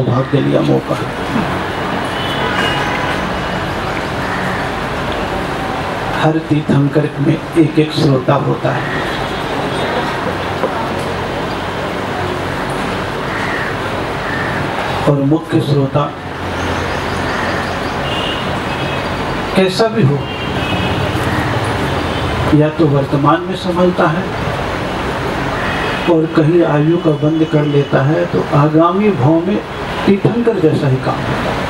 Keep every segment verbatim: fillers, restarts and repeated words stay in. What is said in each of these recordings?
सौभाग्य लिया, मौका। हर तीर्थंकर में एक एक श्रोता होता है। और मुख्य श्रोता कैसा भी हो, या तो वर्तमान में संभलता है और कहीं आयु का बंद कर लेता है, तो आगामी भाव में तीर्थंकर जैसा ही काम होता है।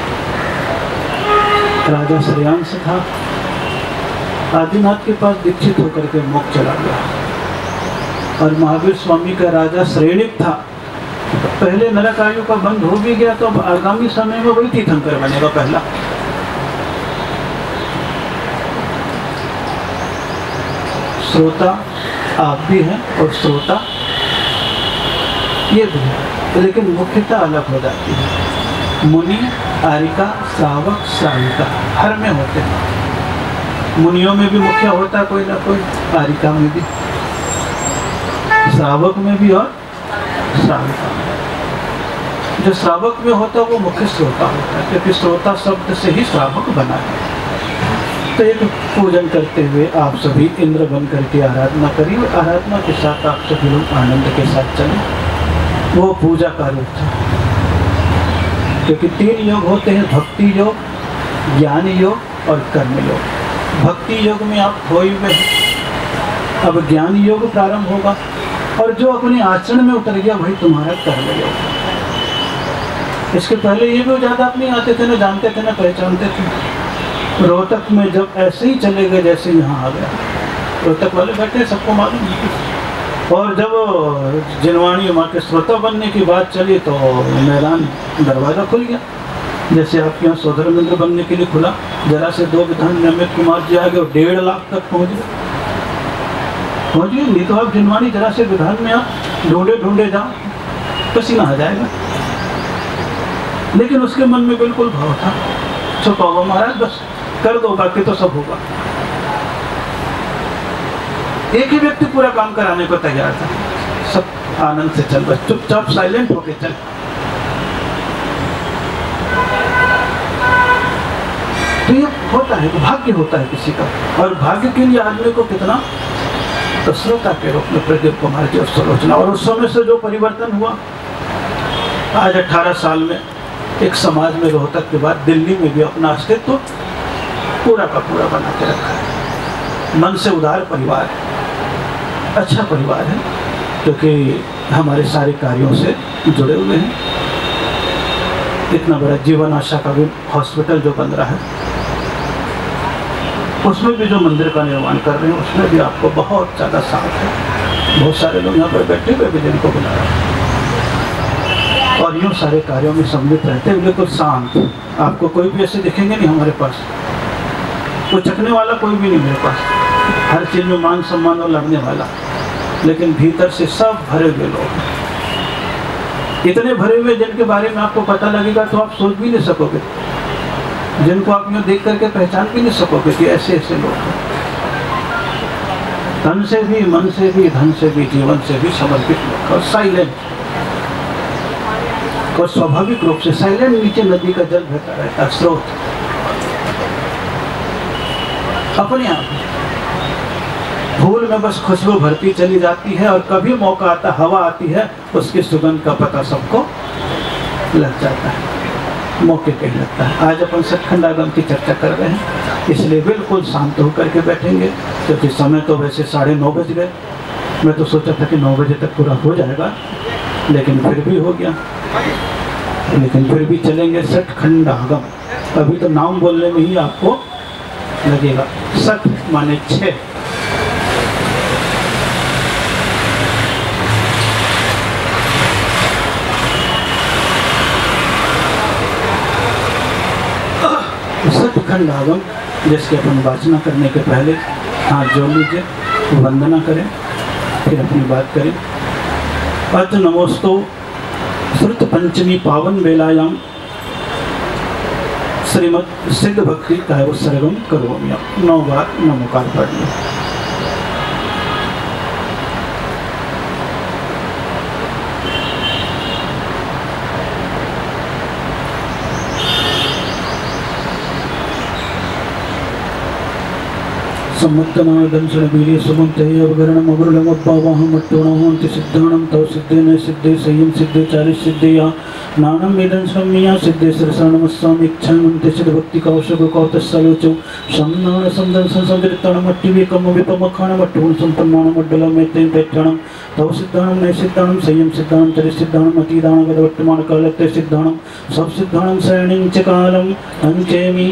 राजा श्रेयांश था, आदिनाथ के पास दीक्षित होकर के मोक्ष चला गया। और महावीर स्वामी का राजा श्रेणिक था, पहले नरक आयु का बंद हो भी गया, तो अब आगामी समय में वही तीर्थंकर बनेगा पहला। श्रोता आप भी हैं और श्रोता ये भी है, लेकिन मुख्यता अलग हो जाती है। मुनि, आरिका, श्रावक, श्राविका हर में होते हैं। मुनियों में भी मुख्य होता है कोई ना कोई, आरिका में भी, श्रावक में भी और श्राविका में। जो श्रावक में होता है वो मुख्य श्रोता होता है, क्योंकि श्रोता शब्द से ही श्रावक बना है। तो एक पूजन करते हुए आप सभी इंद्र बन करके आराधना करिए, और आराधना के साथ आप सभी लोग आनंद के साथ चलें। वो पूजा का रूप था, क्योंकि तीन योग होते हैं, भक्ति योग, ज्ञान योग और कर्म योग। भक्ति योग में आप खोए हुए हैं, अब ज्ञान योग प्रारंभ होगा, और जो अपने आचरण में उतर गया वही तुम्हारा कर्म योग। इसके पहले ये भी ज़्यादा नहीं आते थे, ना जानते थे, ना पहचानते थे। रोहतक में जब ऐसे ही चले गए जैसे यहाँ आ गया, रोहतक वाले बैठे सबको मालूम है। और जब जिनवाणी माँ के श्रोता बनने की बात चली तो मैदान दरवाज़ा खुल गया, जैसे आपके यहाँ सौधर्मेंद्र बनने के लिए खुला। जरा से दो विधान में अमित कुमार जी आ गए और डेढ़ लाख तक पहुँच गए पहुँच गए नहीं तो आप जिनवाणी जरा से विधान में आप ढूंढे ढूंढे जाओ पसीना आ जाएगा। लेकिन उसके मन में बिल्कुल भाव था, छुपाओ महाराज, बस कर दो, बाकी तो सब होगा। एक ही व्यक्ति पूरा काम कराने को तैयार था, सब आनंद से चल, बस चुपचाप साइलेंट होके चल। तो ये होता है, भाग्य होता है किसी का, और भाग्य के लिए आदमी को कितना, तो श्रोता के रूप में प्रदीप कुमार जी और सुलोचना। और उस समय से जो परिवर्तन हुआ, आज अठारह साल में एक समाज में रोहतक के बाद दिल्ली में भी अपना अस्तित्व पूरा का पूरा बना के रखा है। मन से उदार परिवार है, अच्छा परिवार है, क्योंकि हमारे सारे कार्यों से जुड़े हुए हैं। इतना बड़ा जीवन आशा का भी हॉस्पिटल जो बन रहा है, उसमें भी जो मंदिर का निर्माण कर रहे हैं, उसमें भी आपको बहुत ज़्यादा साथ है। बहुत सारे लोग यहाँ पर बैठे हुए भी जिनको बुला रहे हैं, और यूँ सारे कार्यों में सम्मिलित रहते हैं, बिल्कुल शांत। आपको कोई भी ऐसे दिखेंगे नहीं हमारे पास, कोई चखने वाला कोई भी नहीं मेरे पास, हर चीज़ में मान सम्मान और लड़ने वाला, लेकिन भीतर से सब भरे हुए लोग, इतने भरे हुए जिनके बारे में आपको पता लगेगा तो आप सोच भी नहीं सकोगे, जिनको आप यूँ देख करके पहचान भी नहीं सकोगे कि ऐसे ऐसे लोग हैं। तन से भी, मन से भी, धन से भी, जीवन से भी समर्पित लोग, और साइलेंट, और स्वाभाविक रूप से साइलेंट। नीचे नदी का जल बहता रहता है, स्रोत अपने आप फूल में बस खुशबू भरती चली जाती है, और कभी मौका आता, हवा आती है, उसकी सुगंध का पता सबको लग जाता है, मौके पे लगता है। आज अपन सचखंड आगम की चर्चा कर रहे हैं, इसलिए बिल्कुल शांत होकर के बैठेंगे, क्योंकि समय तो वैसे साढ़े नौ बज गए। मैं तो सोचा था कि नौ बजे तक पूरा हो जाएगा, लेकिन फिर भी हो गया। लेकिन फिर भी चलेंगे सचखंड आगम। अभी तो नाम बोलने में ही आपको लगेगा, सठ माने छः, सचखंड आगम, जिसके अपन वाचना करने के पहले हाथ जोड़ लीजिए, वंदना करें, फिर अपनी बात करें। अथ नमोस्तु श्रुत पंचमी पावन बेलायाम श्रीमद सिद्ध भक्ति दैव सर्वम करोमि। नौ बार नमोकार पढ़ लो। सम्मतनादंशनवीर्य सुमन्ते अवगरणम् अवरुणमुद्भावाहमट्टोणोहन्ति सिद्धाणं तव सिद्धे न सिद्धे संयम सिद्धे चारिसिद्धे या नानं वेदं श्रम्या सिद्धे सरसाणमस्सामि इच्छामन्ते सिद्धभक्ति कौशक कौतस्सलोचो सम्नान संदंसन संदृत्ताणमट्टिविकम विपमखाणमट्टोण सम्पन्नाणमड्डलमेतेन तैक्षणं तव सिद्धाणं न सिद्धाणं संयम सिद्धाणं तरिसिद्धाणं अतिदाणगदवर्तमान कालत्ते सिद्धाणं सब सिद्धाणं शरणिं च कालं अंचेमि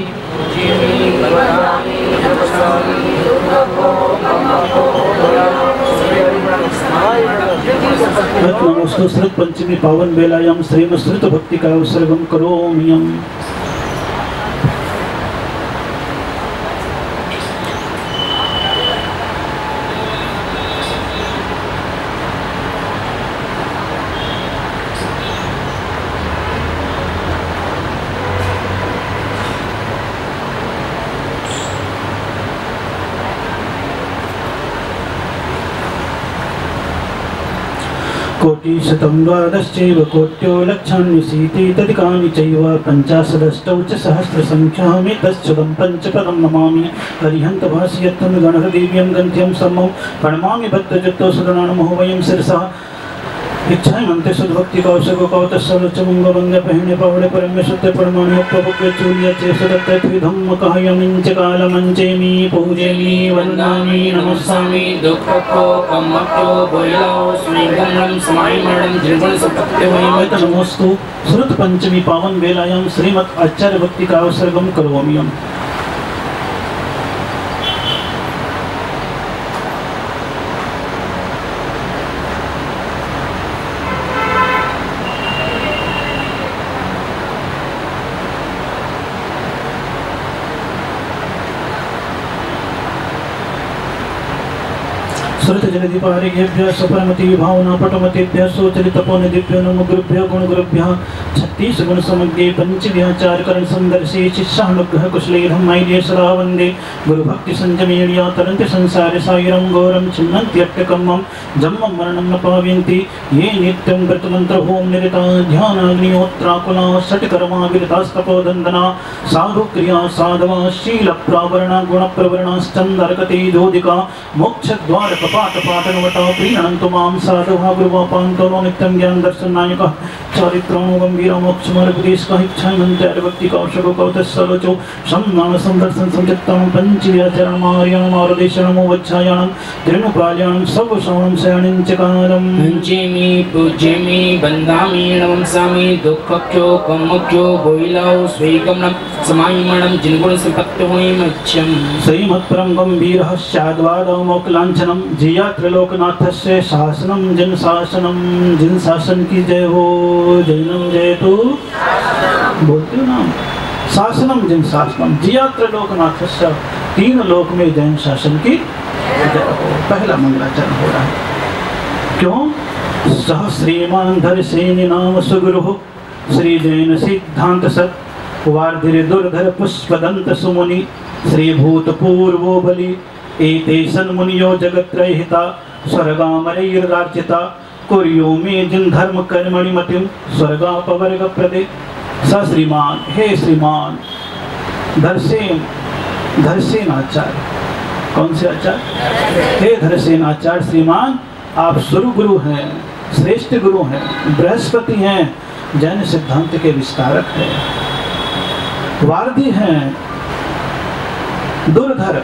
नमोस्तु श्रुत पंचमी पावन बेलायाम श्रीमश्रुत भक्ति का उत्सर्गम करोम्यम। कोटिशतं द्वादश्चैव कोट्यो लक्षान्विशीति तदिकानि चैव पञ्चाशदष्टौ च सहस्रसङ्ख्यामेतच्छुदं पञ्चपदं नमामि हरिहन्त भाष्यत्वं गणहृदिव्यं गन्त्यं सम्मौ प्रणमामि भक्तजत्तो सुदनानमहो वयं शिरसा इच्छाएं मनते सद्भक्ति कौशको कौतस्सलोच मुंगभंग पहने पावड़े परम्य सत्य परमाणु प्रभुक्य चूल्य चेसदत्त त्रिधम्म कायमिंच कालमंचेमि पूजेमि वन्दामि नमस्सामि दुःखको कम्मको बोइलाओ स्वीगमनं समायमणं जीवन सपत्य वैमत नमोस्तु श्रुत पंचमी पावन वेलायां श्रीमद् आचार्य भक्ति का उत्सर्गम करोम्यहम्। सुरत जलधि पारिभ्य सपरमति भावना पटमतेभ्य सोचरित पौनदिभ्यो नमो गुरुभ्यो गुणगुरुभ्यः छत्तीस गुण समग्रे पंचभ्यः चारकरण संदर्शे शिष्यानुग्रह कुशलेहं मैर्य सदा वन्दे गुरु भक्ति संजमेण्या तरन्ति संसारे सायरं घोरं छिन्नन्त्यट्टकम्मं जन्मं मरणं न पावयन्ति ये नित्यं व्रतमन्त्र होम निरता ध्यानाग्निहोत्राकुला षट्कर्मा विरतास्तपोदन्दना साधुक्रिया साधवा शीलप्रावरणा गुणप्रवरणाश्चन्दर्कते जोदिका मोक्षद्वार पाठपाठनवटा प्रीणन्तु मां साधुहा गुरुवापान्तो नो नित्यं ज्ञान दर्शनायकः चारित्रो गम्भीरो मोक्षमार्गोपदेशकः इच्छामन्ते भक्ति कौशको कौतस्सलोचो सम्मान संदर्शन संचित्तं पंचव्याचरणमार्यणमारदेशनमो वच्छायाणं त्रिनुपाल्याणं सर्वश्रवणं शरणं च कालं पंचमी पूज्यमि वन्दामि नमस्सामि दुःखक्यो कम्मक्यो बोइलाओ स्वीगमनं समायमणं जिनगुण संपत्तिमयमच्यं श्रीमत्परं गम्भीरः स्याद्वादौ मोक्लाञ्छनं जिया त्रिलोकनाथस्य शासनम जिन शासनम जिन शासन की जय हो जैनम जय तो बोलते हो नाम शासनम जिन शासनम जिया त्रिलोकनाथस्य तीन लोक में जैन शासन की जय हो। पहला मंगलाचरण हो रहा है क्यों सह श्रीमान धर सेन नाम सुगुरु श्री जैन सिद्धांत सत वार्धिर दुर्धर पुष्पदंत सुमुनि श्री भूतपूर्वो बलि एते सन्मुनियो जगत्रयहिता स्वर्गामरैर्रार्चिता कुर्यो मे जिन धर्म कर्मणि मतिम स्वर्गापवर्ग प्रदे। स श्रीमान हे श्रीमान धरसेन धरसेन आचार्य कौन से आचार्य हे धरसेन आचार्य श्रीमान आप सुरु गुरु हैं श्रेष्ठ गुरु हैं बृहस्पति हैं जैन सिद्धांत के विस्तारक हैं वारधी हैं दुर्धर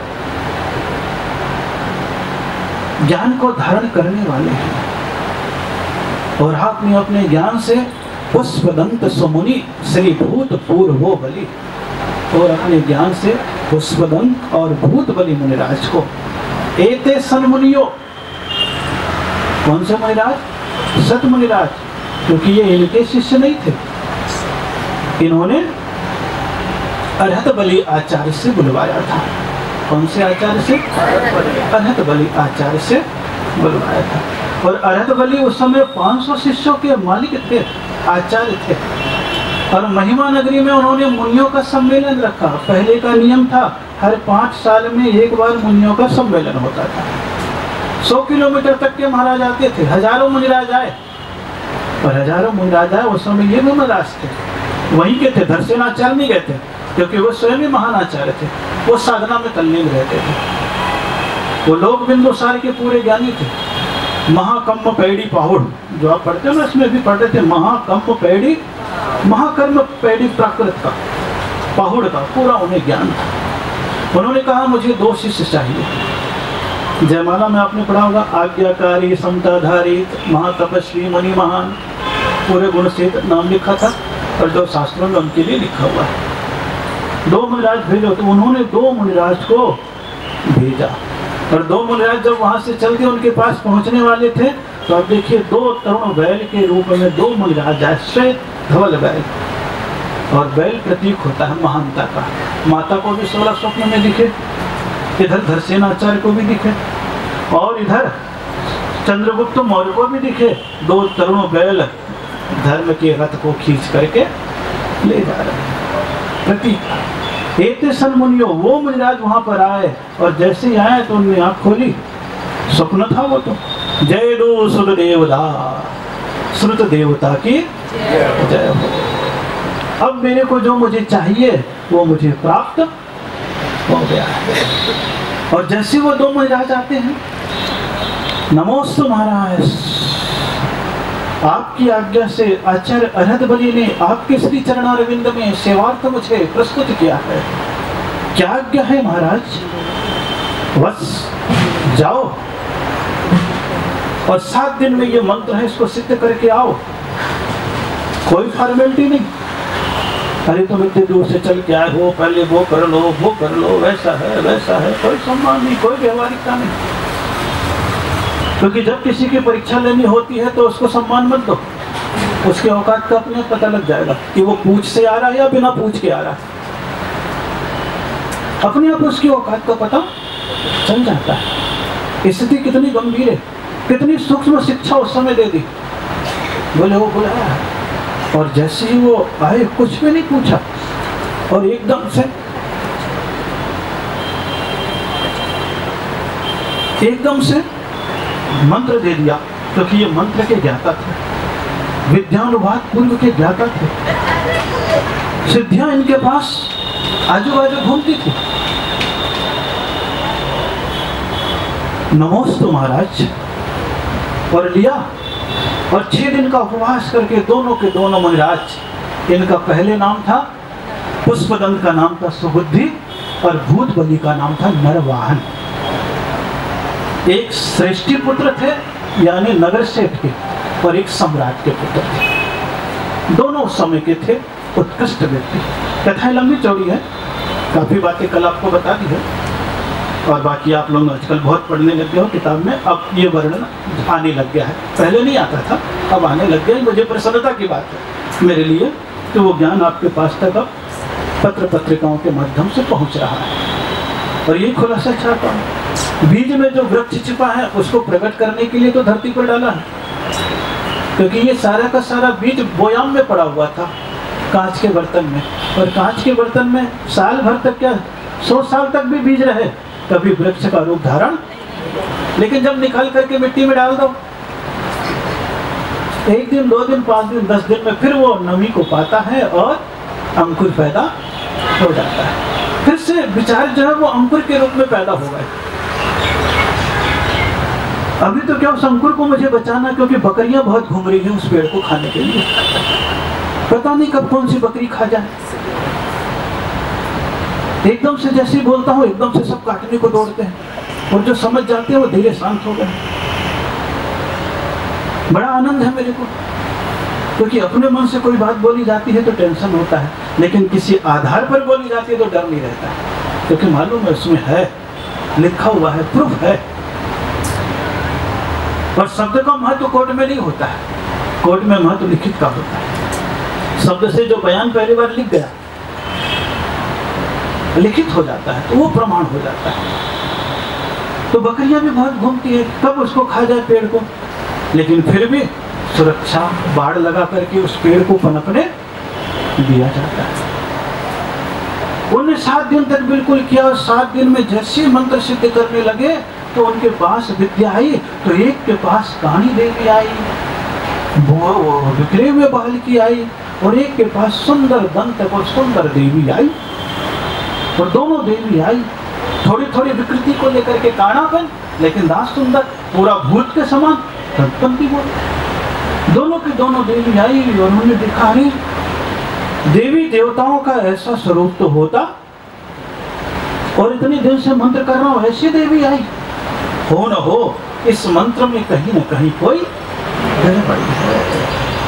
ज्ञान को धारण करने वाले हैं और आपने अपने ज्ञान से पुष्पदंत सुमुनि श्री भूत पूर्वो बलि और अपने ज्ञान से पुष्पदंत और भूत बलि मुनिराज को एते सन्मुनियो कौन से मुनिराज सत मुनिराज क्योंकि ये इनके शिष्य नहीं थे इन्होंने अरहत बलि आचार्य से बुलवाया था। कौन से आचार्य से अरहत बलि आचार्य से बुलवाया था और अरहत बलि उस समय पाँच सौ शिष्यों के मालिक थे आचार्य थे और महिमा नगरी में उन्होंने मुनियों का सम्मेलन रखा। पहले का नियम था हर पाँच साल में एक बार मुनियों का सम्मेलन होता था। सौ किलोमीटर तक के महाराज आते थे हजारों मुनिराज आए और हजारों मुनिराज आए उस समय ये मुनिराज थे वहीं के थे धरसेनाचार्य नहीं गए थे क्योंकि वो स्वयं ही महान आचार्य थे वो साधना में तल्लीन रहते थे वो लोग बिंदुसार के पूरे ज्ञानी थे। महाकम्म पैड़ी पाहुड़ जो आप पढ़ते हो ना, इसमें भी पढ़ते थे महाकम्म पैड़ी, महाकर्म पैड़ी प्राकृत का, पाहुड़ का पूरा उन्हें ज्ञान था। उन्होंने कहा मुझे दो शिष्य चाहिए। जयमाला में आपने पढ़ा होगा, आज्ञाकारी समताधारी महातपस्वी मणि महान, पूरे गुण से नाम लिखा था और जो शास्त्रों में उनके लिए लिखा हुआ है। दो मुनिराज भेजो, तो उन्होंने दो मुनिराज को भेजा और दो मुनिराज जब वहां से चल के उनके पास पहुंचने वाले थे तो अब देखिए दो तरुण बैल के रूप में दो मुनिराज आए, श्वेत धवल बैल। और बैल प्रतीक होता है महानता का। माता को भी सोलह स्वप्न में दिखे, इधर धरसेनाचार्य को भी दिखे और इधर चंद्रगुप्त मौर्य को भी दिखे। दो तरुण बैल धर्म के रथ को खींच करके ले जा रहे हैं, प्रतीक। एते सन मुनियो, वो मुनिराज वहां पर आए और जैसे ही आए तो उन्होंने आंख खोली, स्वप्न था वो तो। जय दो सुर देवता, श्रुत देवता की जय हो। अब मेरे को जो मुझे चाहिए वो मुझे प्राप्त हो गया है। और जैसे वो दो मुनिराज आते हैं, नमोस्तु महाराज, आपकी आज्ञा से आचार्य अरहत बलि ने आपके श्री चरणारविंद में सेवार्थ मुझे प्रस्तुत किया है। क्या आज्ञा है महाराज? बस जाओ और सात दिन में ये मंत्र है, इसको सिद्ध करके आओ। कोई फॉर्मेलिटी नहीं, अरे तुम इतने दूर से चल के आए हो, पहले वो कर लो वो कर लो, वैसा है वैसा है, कोई सम्मान नहीं, कोई व्यवहारिकता नहीं। क्योंकि जब किसी की परीक्षा लेनी होती है तो उसको सम्मान मत दो, उसके औकात का अपने पता लग जाएगा कि वो पूछ से आ रहा है या बिना पूछ के आ रहा है। अपने आप उसकी औकात का पता चल जाता है। स्थिति कितनी गंभीर है, कितनी सूक्ष्म शिक्षा उस समय दे दी। बोले वो बुलाया और जैसे ही वो आए कुछ भी नहीं पूछा और एकदम से एकदम से मंत्र दे दिया। क्योंकि ये मंत्र के ज्ञाता थे, विद्यानुवाद पूर्व के ज्ञाता थे, सिद्धियां इनके पास आजू बाजू घूमती थी। नमोस्तु महाराज, और लिया और छह दिन का उपवास करके दोनों के दोनों मुनिराज, इनका पहले नाम था पुष्पदंत, का नाम था सुबुद्धि और भूत बलि का नाम था नरवाहन। एक श्रेष्ठी पुत्र थे यानी नगर सेठ के और एक सम्राट के पुत्र थे। दोनों उस समय के थे उत्कृष्ट व्यक्ति। कथाएं लंबी चौड़ी है, काफी बातें कल आपको बता दी है और बाकी आप लोग आजकल बहुत पढ़ने लग गए हो किताब में। अब ये वर्णन आने लग गया है, पहले नहीं आता था, अब आने लग गया। मुझे प्रसन्नता की बात है मेरे लिए कि वो ज्ञान आपके पास तक अब पत्र पत्रिकाओं के माध्यम से पहुंच रहा है। और ये खुलासा चाहता हूँ, बीज में जो वृक्ष छिपा है उसको प्रकट करने के लिए तो धरती पर डाला है। क्योंकि ये सारा का सारा बीज बोयाम में पड़ा हुआ था, कांच के बर्तन में, और कांच के बर्तन में साल भर तक क्या सौ साल तक भी बीज रहे, कभी वृक्ष का रूप धारण। लेकिन जब निकाल करके मिट्टी में डाल दो, एक दिन दो दिन पांच दिन दस दिन में फिर वो नमी को पाता है और अंकुर पैदा हो जाता है। फिर से विचार जो है वो अंकुर के रूप में पैदा हो गए। अभी तो क्या उस अंकुर को मुझे बचाना, क्योंकि बकरियां बहुत घूम रही हैं उस पेड़ को खाने के लिए, पता नहीं कब कौन सी बकरी खा जाए। एकदम से जैसे ही बोलता हूँ एकदम से सब काटने को दौड़ते हैं और जो समझ जाते हैं वो धीरे शांत हो गए। बड़ा आनंद है मेरे को, क्योंकि अपने मन से कोई बात बोली जाती है तो टेंशन होता है, लेकिन किसी आधार पर बोली जाती है तो डर नहीं रहता है, क्योंकि मालूम है उसमें है, लिखा हुआ है, प्रूफ है। और शब्द का महत्व कोर्ट में नहीं होता है, कोर्ट में महत्व लिखित का होता है। शब्द से जो बयान पहली बार लिख गया लिखित हो जाता है तो वो प्रमाण हो जाता है। तो बकरियां भी बहुत घूमती है, कब उसको खा जाए पेड़ को, लेकिन फिर भी सुरक्षा बाड़ लगा करके उस पेड़ को पनपने दिया जाता है। उन्हें सात दिन तक बिल्कुल किया और सात दिन में जैसे मंत्र सिद्ध करने लगे तो उनके पास विद्या आई। तो एक के पास कानी देवी आई, वो विक्रे में बहल की आई, और एक के पास सुंदर दंत और सुंदर देवी आई। और दोनों देवी आई, थोड़ी थोड़ी विकृति को लेकर के काणापन, लेकिन दास सुंदर, पूरा भूत के समान तत्पंथी बोल। दोनों की दोनों देवी आई और उन्होंने देखा, अरे देवी देवताओं का ऐसा स्वरूप तो होता, और इतने दिन से मंत्र कर रहा हूं, ऐसी देवी आई। हो न हो इस मंत्र में कहीं न कहीं कोई गड़बड़ी है।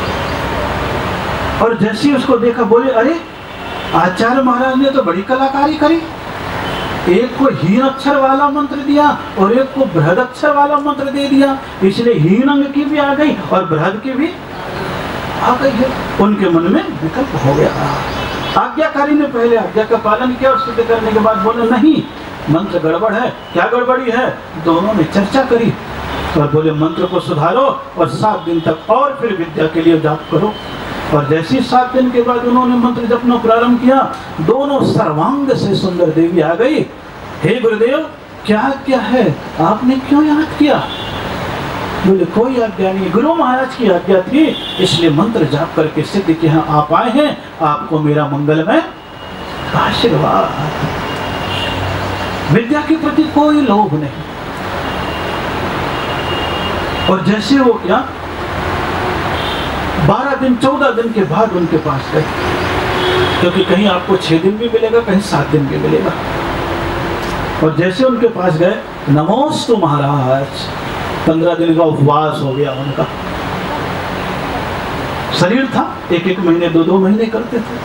और जैसे ही उसको देखा, बोले अरे आचार्य महाराज ने तो बड़ी कलाकारी करी, एक को हीन अक्षर वाला मंत्र दिया और एक को बृहद अक्षर वाला मंत्र दे दिया, इसलिए हीन अंग की भी आ गई और बृहद की भी आ गई है। उनके मन में विकल्प हो गया। आज्ञाकारी ने पहले आज्ञा का पालन किया और सिद्ध करने के बाद बोले नहीं, मंत्र गड़बड़ है। क्या गड़बड़ी है? दोनों ने चर्चा करी और बोले मंत्र को सुधारो और सात दिन तक और फिर विद्या के लिए जाप करो। और जैसे सात दिन के बाद उन्होंने मंत्र जपना प्रारंभ किया, दोनों सर्वांग से सुंदर देवी आ गई। हे गुरुदेव, क्या क्या है, आपने क्यों याद किया? बोले कोई आज्ञा नहीं, गुरु महाराज की आज्ञा थी, इसलिए मंत्र जाप करके सिद्ध के यहाँ आप आए हैं, आपको मेरा मंगलमय आशीर्वाद। विद्या के प्रति कोई लोभ नहीं। और जैसे वो क्या बारह दिन चौदह दिन के बाद उनके पास गए, क्योंकि कहीं आपको छह दिन भी मिलेगा, कहीं सात दिन भी मिलेगा। और जैसे उनके पास गए, नमोस्तु महाराज, पंद्रह दिन का उपवास हो गया उनका। शरीर था, एक एक महीने दो दो महीने करते थे,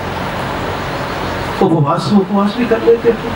उपवास उपवास भी कर लेते थे।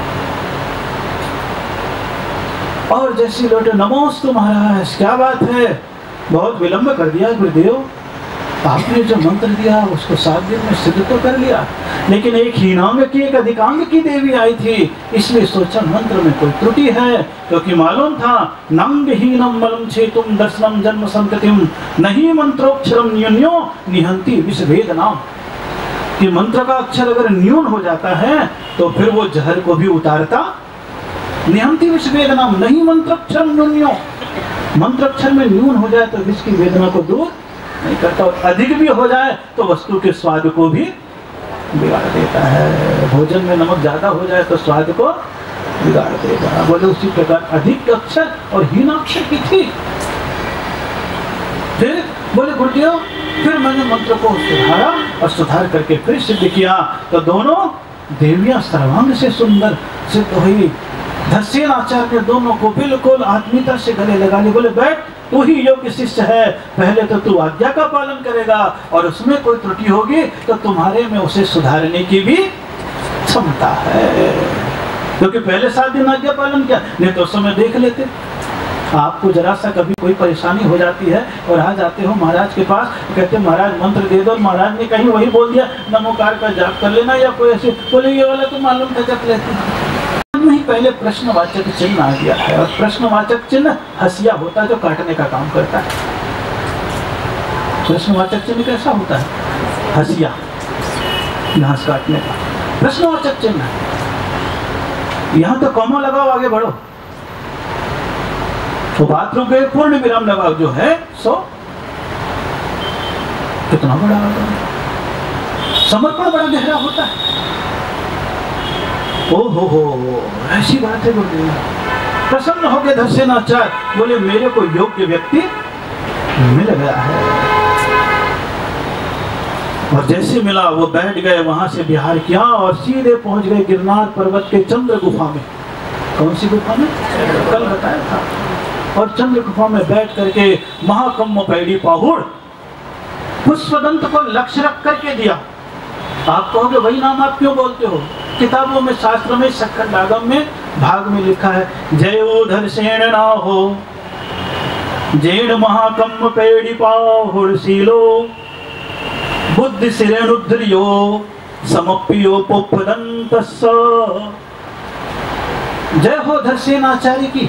और जैसे लौटे, नमोस्तु महाराज, क्या बात है, बहुत विलंब कर दिया गुरुदेव, आपने जो मंत्र दिया उसको सात दिन में सिद्ध तो कर लिया, लेकिन एक हीनांग की एक अधिकांग की देवी आई थी, इसलिए सोचा मंत्र में कोई त्रुटि है, क्योंकि मालूम था नंग हीनम मलम छेतुम दर्शनम जन्म संततिम नहीं मंत्रोक्षरम न्यून्यो निहंति विषभेदनाम, कि मंत्र का अक्षर अगर न्यून हो जाता है तो फिर वो जहर को भी उतारता, निहंति विषभेदनाम नहीं मंत्रोक्षरम न्यून्यो, मंत्रोक्षर में न्यून हो जाए तो विष की वेदना को दूर नहीं करता, और अधिक भी हो जाए तो वस्तु के स्वाद को भी बिगाड़ देता है। भोजन में नमक ज्यादा हो जाए तो स्वाद को बिगाड़ देगा। बोले उसी प्रकार अधिक अक्षर और हीन अक्षर की थी। फिर बोले गुरुदेव, फिर मैंने मंत्र को सुधारा और सुधार करके फिर सिद्ध किया, तो दोनों देवियां सर्वांग से सुंदर सिद्ध हुई। धस्सेन आचार्य ने दोनों को बिल्कुल आत्मीयता से गले लगा लिए, बोले बैठ, तू ही योग्य शिष्य है, पहले तो तू आज्ञा का पालन करेगा और उसमें कोई त्रुटि होगी तो तुम्हारे में उसे सुधारने की भी क्षमता है, क्योंकि पहले सात दिन आज्ञा पालन किया, नहीं तो उस समय देख लेते। आपको जरा सा कभी कोई परेशानी हो जाती है और आ जाते हो महाराज के पास, कहते महाराज मंत्र दे दो, महाराज ने कहीं वही बोल दिया नमोकार का जाप कर लेना, या कोई ऐसे बोले ये वाला तो मालूम था जप लेते। पहले प्रश्नवाचक चिन्ह आ गया है, और प्रश्नवाचक चिन्ह हसिया होता है जो काटने का काम करता है। प्रश्नवाचक चिन्ह कैसा होता है? हसिया, घास काटने का प्रश्नवाचक चिन्ह। यहां तो कॉमा लगाओ, आगे बढ़ो, तो बाथरूम के पूर्ण विराम लगाओ जो है सो कितना बड़ा समर्पण बड़ा गहरा होता है। ओ हो हो, ऐसी बात है। बोले प्रसन्न हो गए धस्सेनाचार्य, बोले मेरे को योग्य व्यक्ति मिल गया है। और जैसे मिला वो बैठ गए, वहां से विहार किया और सीधे पहुंच गए गिरनार पर्वत के चंद्र गुफा में। कौन सी गुफा में? कल बताया था। और चंद्र गुफा में बैठ करके महाकम्म पैड़ी पाहुड़ पुष्पदंत को लक्ष्य रख करके दिया। आप कहोगे वही नाम आप क्यों बोलते हो? किताबों में, शास्त्र में, सखंड आगम में भाग में लिखा है, जय उधर सेण ना हो जेण महाकम्म पैड़ी पाहुड़ सीलो बुद्धि सिरेणुद्रियो समप्पियो पुष्पदंतस्स। जय हो धस्सेनाचार्य की।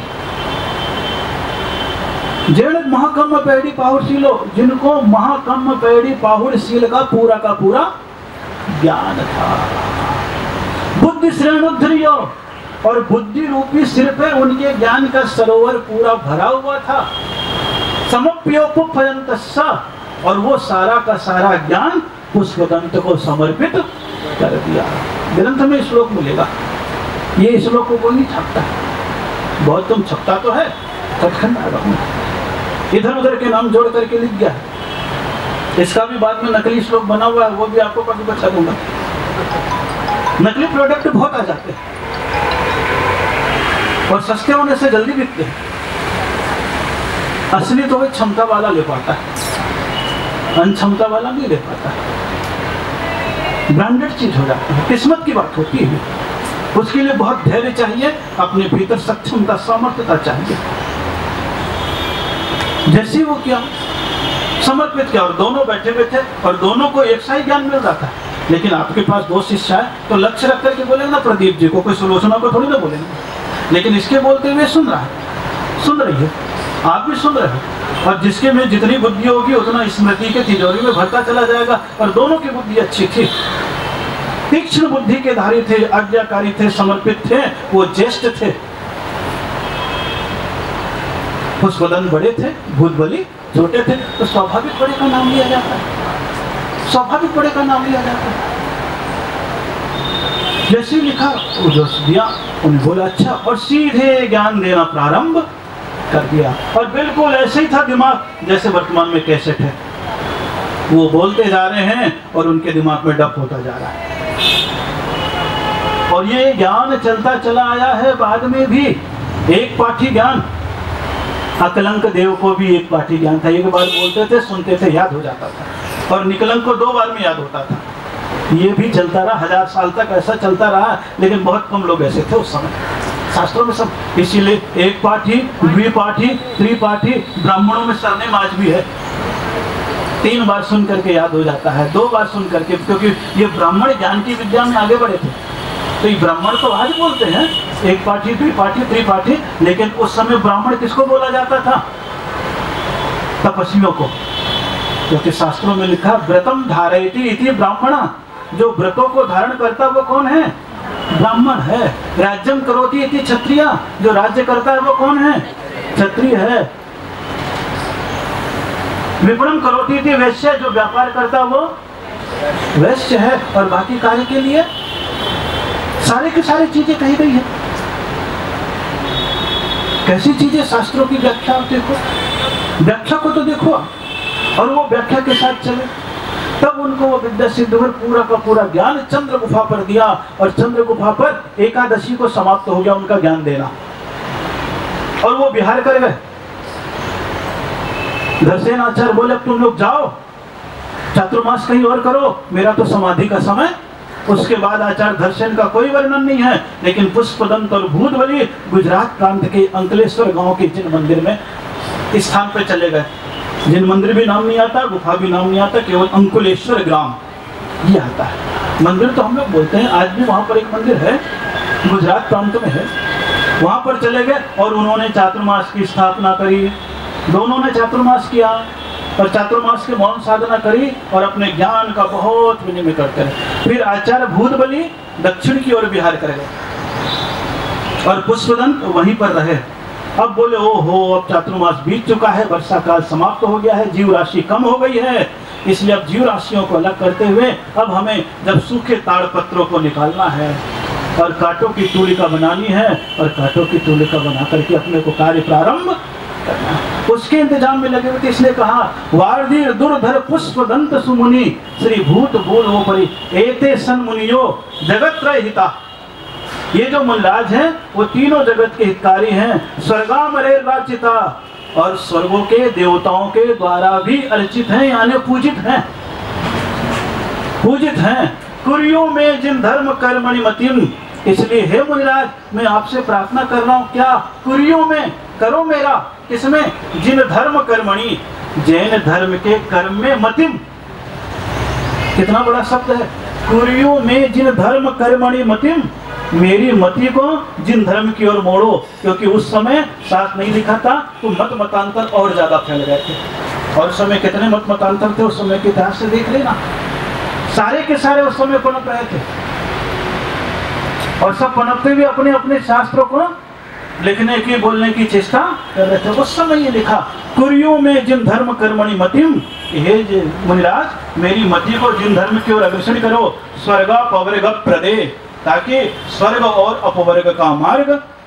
जेण महाकम्म पैड़ी पाहुड़ सीलो, जिनको महाकम्म पैड़ी पाहुड़ सील का पूरा का पूरा ज्ञान था। बुद्धि श्रेणुद्रियो, और बुद्धि रूपी सिर पे उनके ज्ञान का सरोवर पूरा भरा हुआ था। समप्यो पुष्पदंतस्स, और वो सारा का सारा ज्ञान पुष्पदंत को समर्पित कर दिया। ग्रंथ में श्लोक मिलेगा, ये श्लोक को कोई नहीं छापता। बहुत तुम छपता तो है, तत्खंड आ रहा हूँ, इधर उधर के नाम जोड़ करके लिख गया। इसका भी बाद में नकली श्लोक बना हुआ है, वो भी आपको कभी बता दूंगा। नकली प्रोडक्ट बहुत आ जाते हैं और सस्ते होने से जल्दी बिकते हैं। असली तो वही क्षमता वाला ले पाता है, अनक्षमता वाला नहीं ले पाता। ब्रांडेड चीज हो जाती है, किस्मत की बात होती है। उसके लिए बहुत धैर्य चाहिए, अपने भीतर सक्षमता सामर्थ्यता चाहिए। जैसे वो क्या समर्पित किया और दोनों बैठे हुए थे और दोनों को एक सा ही ज्ञान मिल रहा था। लेकिन आपके पास दो शिष्य है तो लक्ष्य रख करके बोलेंगे ना प्रदीप जी को, कोई सुलोचना को थोड़ी ना बोलेंगे। लेकिन इसके बोलते हुए सुन रहा है, सुन रही है, आप भी सुन रहे हो। और जिसके में जितनी बुद्धि होगी उतना स्मृति के तिजोरी में भरता चला जाएगा। और दोनों की बुद्धि अच्छी थी, तीक्ष्ण बुद्धि के धारी थे, आज्ञाकारी थे, समर्पित थे, वो ज्येष्ठ थे। पुष्पदन बड़े थे, भूतबली छोटे थे, तो स्वाभाविक बड़े का नाम लिया जाता है, स्वाभाविक बड़े का नाम लिया जाता है। जैसे लिखा वो जो दिया, उन्हें बोला अच्छा, और सीधे ज्ञान देना प्रारंभ कर दिया। और बिल्कुल ऐसे ही था दिमाग जैसे वर्तमान में कैसेट है, वो बोलते जा रहे हैं और उनके दिमाग में डप होता जा रहा है। और ये ज्ञान चलता चला आया है बाद में भी। एक पाठी ज्ञान, अकलंक देव को भी एक पाठी ज्ञान था, एक बार बोलते थे, सुनते थे, याद हो जाता था, और निकलंक को दो बार में याद होता था। ये भी चलता रहा, हजार साल तक ऐसा चलता रहा। लेकिन बहुत कम लोग ऐसे थे उस समय, शास्त्रों में सब। इसीलिए एक पाठी, द्विपाठी, त्रिपाठी, ब्राह्मणों में सरनेम आज भी है। तीन बार सुन करके याद हो जाता है, दो बार सुन करके, क्योंकि ये ब्राह्मण ज्ञान की विद्या में आगे बढ़े थे। तो ये ब्राह्मण तो आज बोलते हैं एक पाठी, द्विपाठी, त्रिपाठी, लेकिन उस समय ब्राह्मण किसको बोला जाता था? तपस्वियों को। क्योंकि शास्त्रों में लिखा व्रतम धारयति इति ब्राह्मणा, जो व्रतों को धारण करता वो कौन है? ब्राह्मण है। राज्यम करोति इति क्षत्रिय, जो राज्य करता है वो कौन है? क्षत्रिय है। विपणम करोति इति वैश्य, जो व्यापार करता है वो वैश्य है। और बाकी कार्य के लिए सारे की सारी चीजें कही गई है। कैसी चीजें शास्त्रों की व्याख्या देखो, व्याख्या को तो देखो और वो व्याख्या के साथ चले, तब उनको वो विद्या सिद्ध हुई। पूरा का पूरा ज्ञान चंद्र गुफा पर दिया और चंद्र गुफा पर एकादशी को समाप्त हो गया उनका ज्ञान देना। और वो बिहार कर गए। धरसेन आचार्य बोले तुम लोग जाओ चातुर्मास कहीं और करो, मेरा तो समाधि का समय। उसके बाद आचार्य धरसेन का कोई वर्णन नहीं है, लेकिन पुष्पदंत और भूतबली गुजरात प्रांत के अंकलेश्वर गांव के जिन मंदिर में स्थान पे चले गए, जिन मंदिर भी नाम नहीं आता, गुफा भी नाम नहीं आता, केवल अंकुलेश्वर ग्राम ये आता है। मंदिर तो हम लोग बोलते हैं, आज भी वहां पर एक मंदिर है, गुजरात प्रांत में है। वहां पर चले गए और उन्होंने चातुर्मास की स्थापना करी। दोनों ने चातुर्मास किया और चातुर्मास की मौन साधना करी और अपने ज्ञान का बहुत विनिमय करते रहे। फिर आचार्य भूतबली दक्षिण की ओर बिहार कर गए और पुष्पदंत वहीं पर रहे। अब बोले ओ हो, अब चातुर्मास बीत चुका है, वर्षा काल समाप्त हो गया है, जीव राशि कम हो गई है, इसलिए अब जीव राशियों को अलग करते हुए अब हमें जब सूखे ताड़ पत्रों को निकालना है और कांटों की तूलिका बनानी है और कांटों की तूलिका बना करके अपने को कार्य प्रारंभ करना है, उसके इंतजाम में लगे हुए थे। इसलिए कहा वार्धीर दुर्धर पुष्पदंत सुमुनि श्री भूत बोल वो परी एते सन मुनियो जगत त्रय हिता। ये जो मुनिराज हैं वो तीनों जगत के हितकारी हैं। स्वर्गामरे राचिता, और स्वर्गों के देवताओं के द्वारा भी अर्चित हैं, यानी पूजित हैं, पूजित हैं। कुरियों में जिन धर्म कर्मणि मतिम, इसलिए हे मुनिराज मैं आपसे प्रार्थना कर रहा हूँ, क्या कुरियों में करो मेरा, किसमें? जिन धर्म कर्मणि, जैन धर्म के कर्म में, मतिम कितना बड़ा शब्द है, कुरियों में जिन धर्म कर्मणि मतिम, मेरी मति को जिन धर्म की ओर मोड़ो। क्योंकि उस समय साथ नहीं लिखा था तो मत मतांतर और ज्यादा फैल गए थे। और उस समय कितने मत मतांतर थे उस समय के इतिहास से देख लेना, सारे के सारे उस समय पनप रहे थे और सब पनपते हुए अपने अपने शास्त्रों को लिखने की बोलने की चेष्टा कर रहे थे। उस समय ये लिखा कुरियों में जिन धर्म कर्मणि मतिम, हे मुनिराज मेरी मति को जिन धर्म की ओर अग्रसर करो, स्वर्ग अपवर्ग प्रदे, ताकि स्वर्ग और अपवर्ग का मार्ग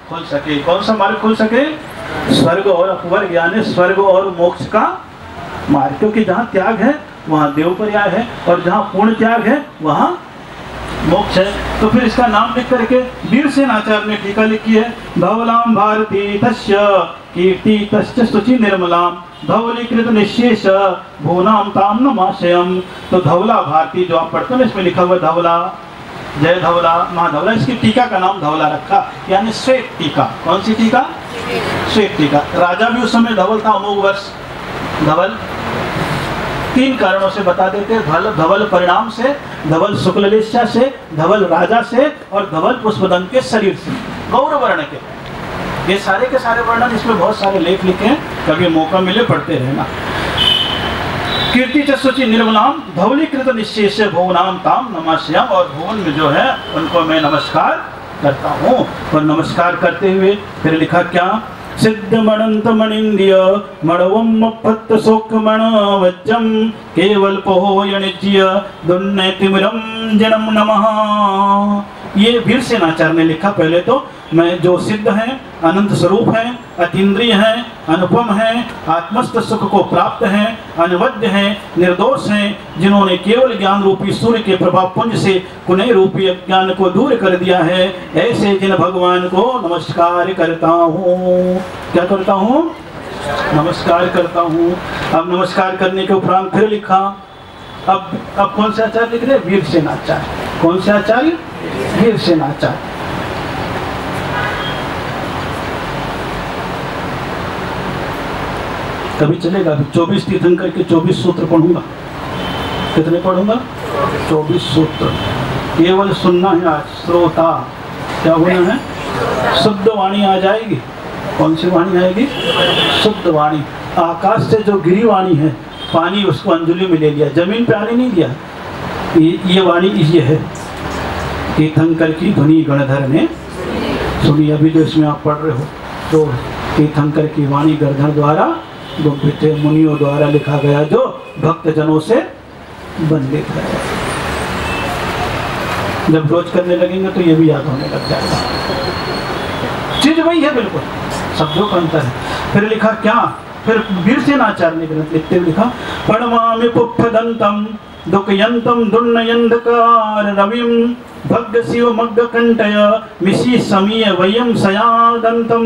खुल सके। कौन सा मार्ग खुल सके? स्वर्ग और अपवर्ग यानी स्वर्ग और मोक्ष का मार्ग। क्योंकि जहाँ त्याग है वहाँ देव पर्याय है और जहाँ पूर्ण त्याग है वहाँ मोक्ष है। तो फिर इसका नाम लिख करके वीरसेन आचार्य ने टीका लिखी है, धवलाम भारती तस्य कीर्ति तस्य शुचि निर्मलाम धवलीकृत निशेष भूनाम ताम नमाशयम। तो धवला भारती जो आप पढ़ते हो इसमें लिखा हुआ धवला, जय धवला, महाधवला, इसकी टीका का नाम धवला रखा यानी श्वेत टीका। कौन सी टीका? श्वेत टीका। राजा भी उस समय धवल था, अमोघ वर्ष धवल। तीन कारणों से बता देते, धवल धवल परिणाम से, धवल शुक्ललेशा से, धवल राजा से और धवल पुष्पदंत के शरीर से, गौर वर्ण के। ये सारे के सारे वर्णन इसमें बहुत सारे लेख लिखे हैं, कभी मौका मिले पढ़ते रहना। कीर्ति चुचि निर्मलाम धवलीकृत निशेष भुवनाम ताम नमाश्याम। और भुवन में जो है उनको मैं नमस्कार करता हूँ। और नमस्कार करते हुए फिर लिखा क्या? सिद्ध मणंत मणिंद्रिय मणवम पत्त शोक मण वज्जम केवल पहो यणिज्य दुन्ने तिमिरम जनम नमः। ये वीरसेन आचार्य ने लिखा। पहले तो मैं जो सिद्ध हैं, अनंत स्वरूप हैं, अतीन्द्रिय हैं, अनुपम हैं, आत्मस्थ सुख को प्राप्त हैं, अनवद्य हैं, निर्दोष हैं, जिन्होंने केवल ज्ञान रूपी सूर्य के प्रभाव पुंज से कुनय रूपी अज्ञान को दूर कर दिया है, ऐसे जिन भगवान को नमस्कार करता हूँ। क्या करता हूँ? नमस्कार करता हूँ। अब नमस्कार करने के उपरांत फिर लिखा, अब अब कौन से आचार्य लिख रहे? वीरसेन आचार्य। कौन से आचार्य? वीरसेन आचार्य। कभी चलेगा? अभी चौबीस तीर्थंकर के चौबीस सूत्र पढ़ूंगा। कितने पढ़ूंगा? चौबीस सूत्र। केवल सुनना है आज, श्रोता। क्या होना है? शुद्ध वाणी आ जाएगी। कौन सी वाणी आएगी? शुद्ध वाणी। आकाश से जो गिरी वाणी है, पानी उसको अंजलि में ले लिया, जमीन पे आने नहीं दिया। ये, ये वाणी ये है, तीर्थंकर की ध्वनि गणधर ने सुनी। अभी जो इसमें आप पढ़ रहे हो तो तीर्थंकर की वाणी गणधर द्वारा गुप्ते मुनियों द्वारा लिखा गया, जो भक्त जनों से वंदित है। जब रोज करने लगेंगे तो ये भी याद होने लग जाएगा। चीज वही है, बिल्कुल शब्दों का अंतर है। फिर लिखा क्या? फिर वीरसेन आचार्य ने ग्रंथ लिखते हुए लिखा, पणमामि पुप्पदंतम दुःखयंतम दुर्नयंधकार रविम भग्ग शिव मग्ग कंटय मिशी समीय वयम सयादंतम।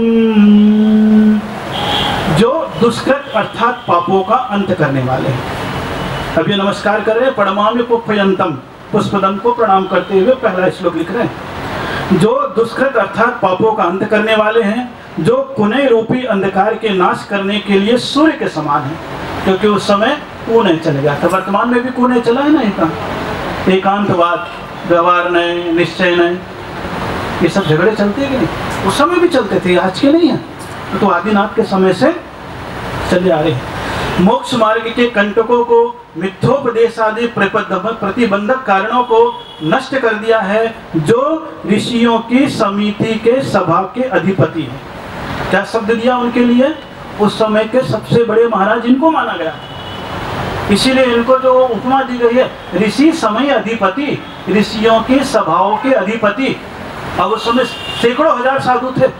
जो दुष्कृत अर्थात पापों का अंत करने वाले हैं। अब ये नमस्कार कर रहे हैं, पणमामि पुप्पयंतम, पुष्पदंत को प्रणाम करते हुए पहला श्लोक लिख रहे हैं। जो दुष्कृत अर्थात पापों का अंत करने वाले हैं, जो कुनय रूपी अंधकार के नाश करने के लिए सूर्य के समान है। क्योंकि उस समय कुनय चले गया था, वर्तमान में भी कुनय चला है ना। एकांत एकांतवाद, व्यवहार नए, निश्चय नए, ये सब झगड़े चलते हैं कि नहीं? उस समय भी चलते थे, आज के नहीं है। तो आदिनाथ के समय से चले आ रहे हैं। मोक्ष मार्ग के कंटकों को, मिथ्योपदेश आदि प्रतिबंधक कारणों को नष्ट कर दिया है, जो ऋषियों की समिति के सभा के अधिपति हैं। क्या शब्द दिया उनके लिए? उस समय के सबसे बड़े महाराज इनको माना गया, इसीलिए इनको जो उपमा दी गई है, ऋषि समय अधिपति, ऋषियों की सभाओं के अधिपति। अब उस समय सैकड़ों हजार साधु थे,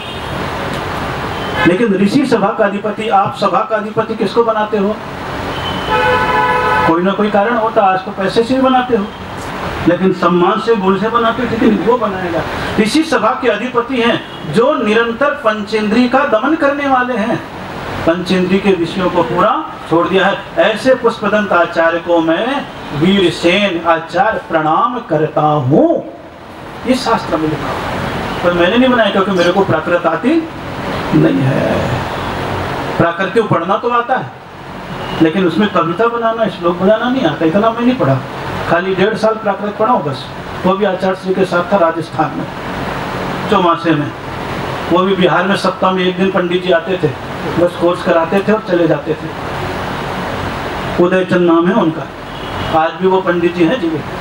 लेकिन ऋषि सभा का अधिपति। आप सभा का अधिपति किसको बनाते हो? कोई ना कोई कारण होता। आज तो पैसे से ही बनाते हो, लेकिन सम्मान से, गुण से बनाते थे कि वो बनाएगा। ऋषि सभा के अधिपति हैं, जो निरंतर पंचेंद्रिय का दमन करने वाले हैं। पंचेंद्रिय के विषयों को पूरा छोड़ दिया है। ऐसे पुष्पदंत आचार्य को मैं वीरसेन आचार्य प्रणाम करता हूँ। ये शास्त्र में लिखा हुआ, पर मैंने नहीं बनाया, क्योंकि मेरे को प्राकृत आती नहीं है। प्राकृत पढ़ना तो आता है, लेकिन उसमें कविता बनाना, श्लोक बनाना नहीं आता। इतना मैं नहीं पढ़ा, खाली डेढ़ साल प्राकृत पढ़ा हूँ बस। वो भी आचार्य श्री के साथ था, राजस्थान में, चौमासे में। वो भी बिहार में सप्ताह में एक दिन पंडित जी आते थे, बस कोर्स कराते थे और चले जाते थे। उदयचंद नाम है उनका, आज भी वो पंडित जी हैं जीवित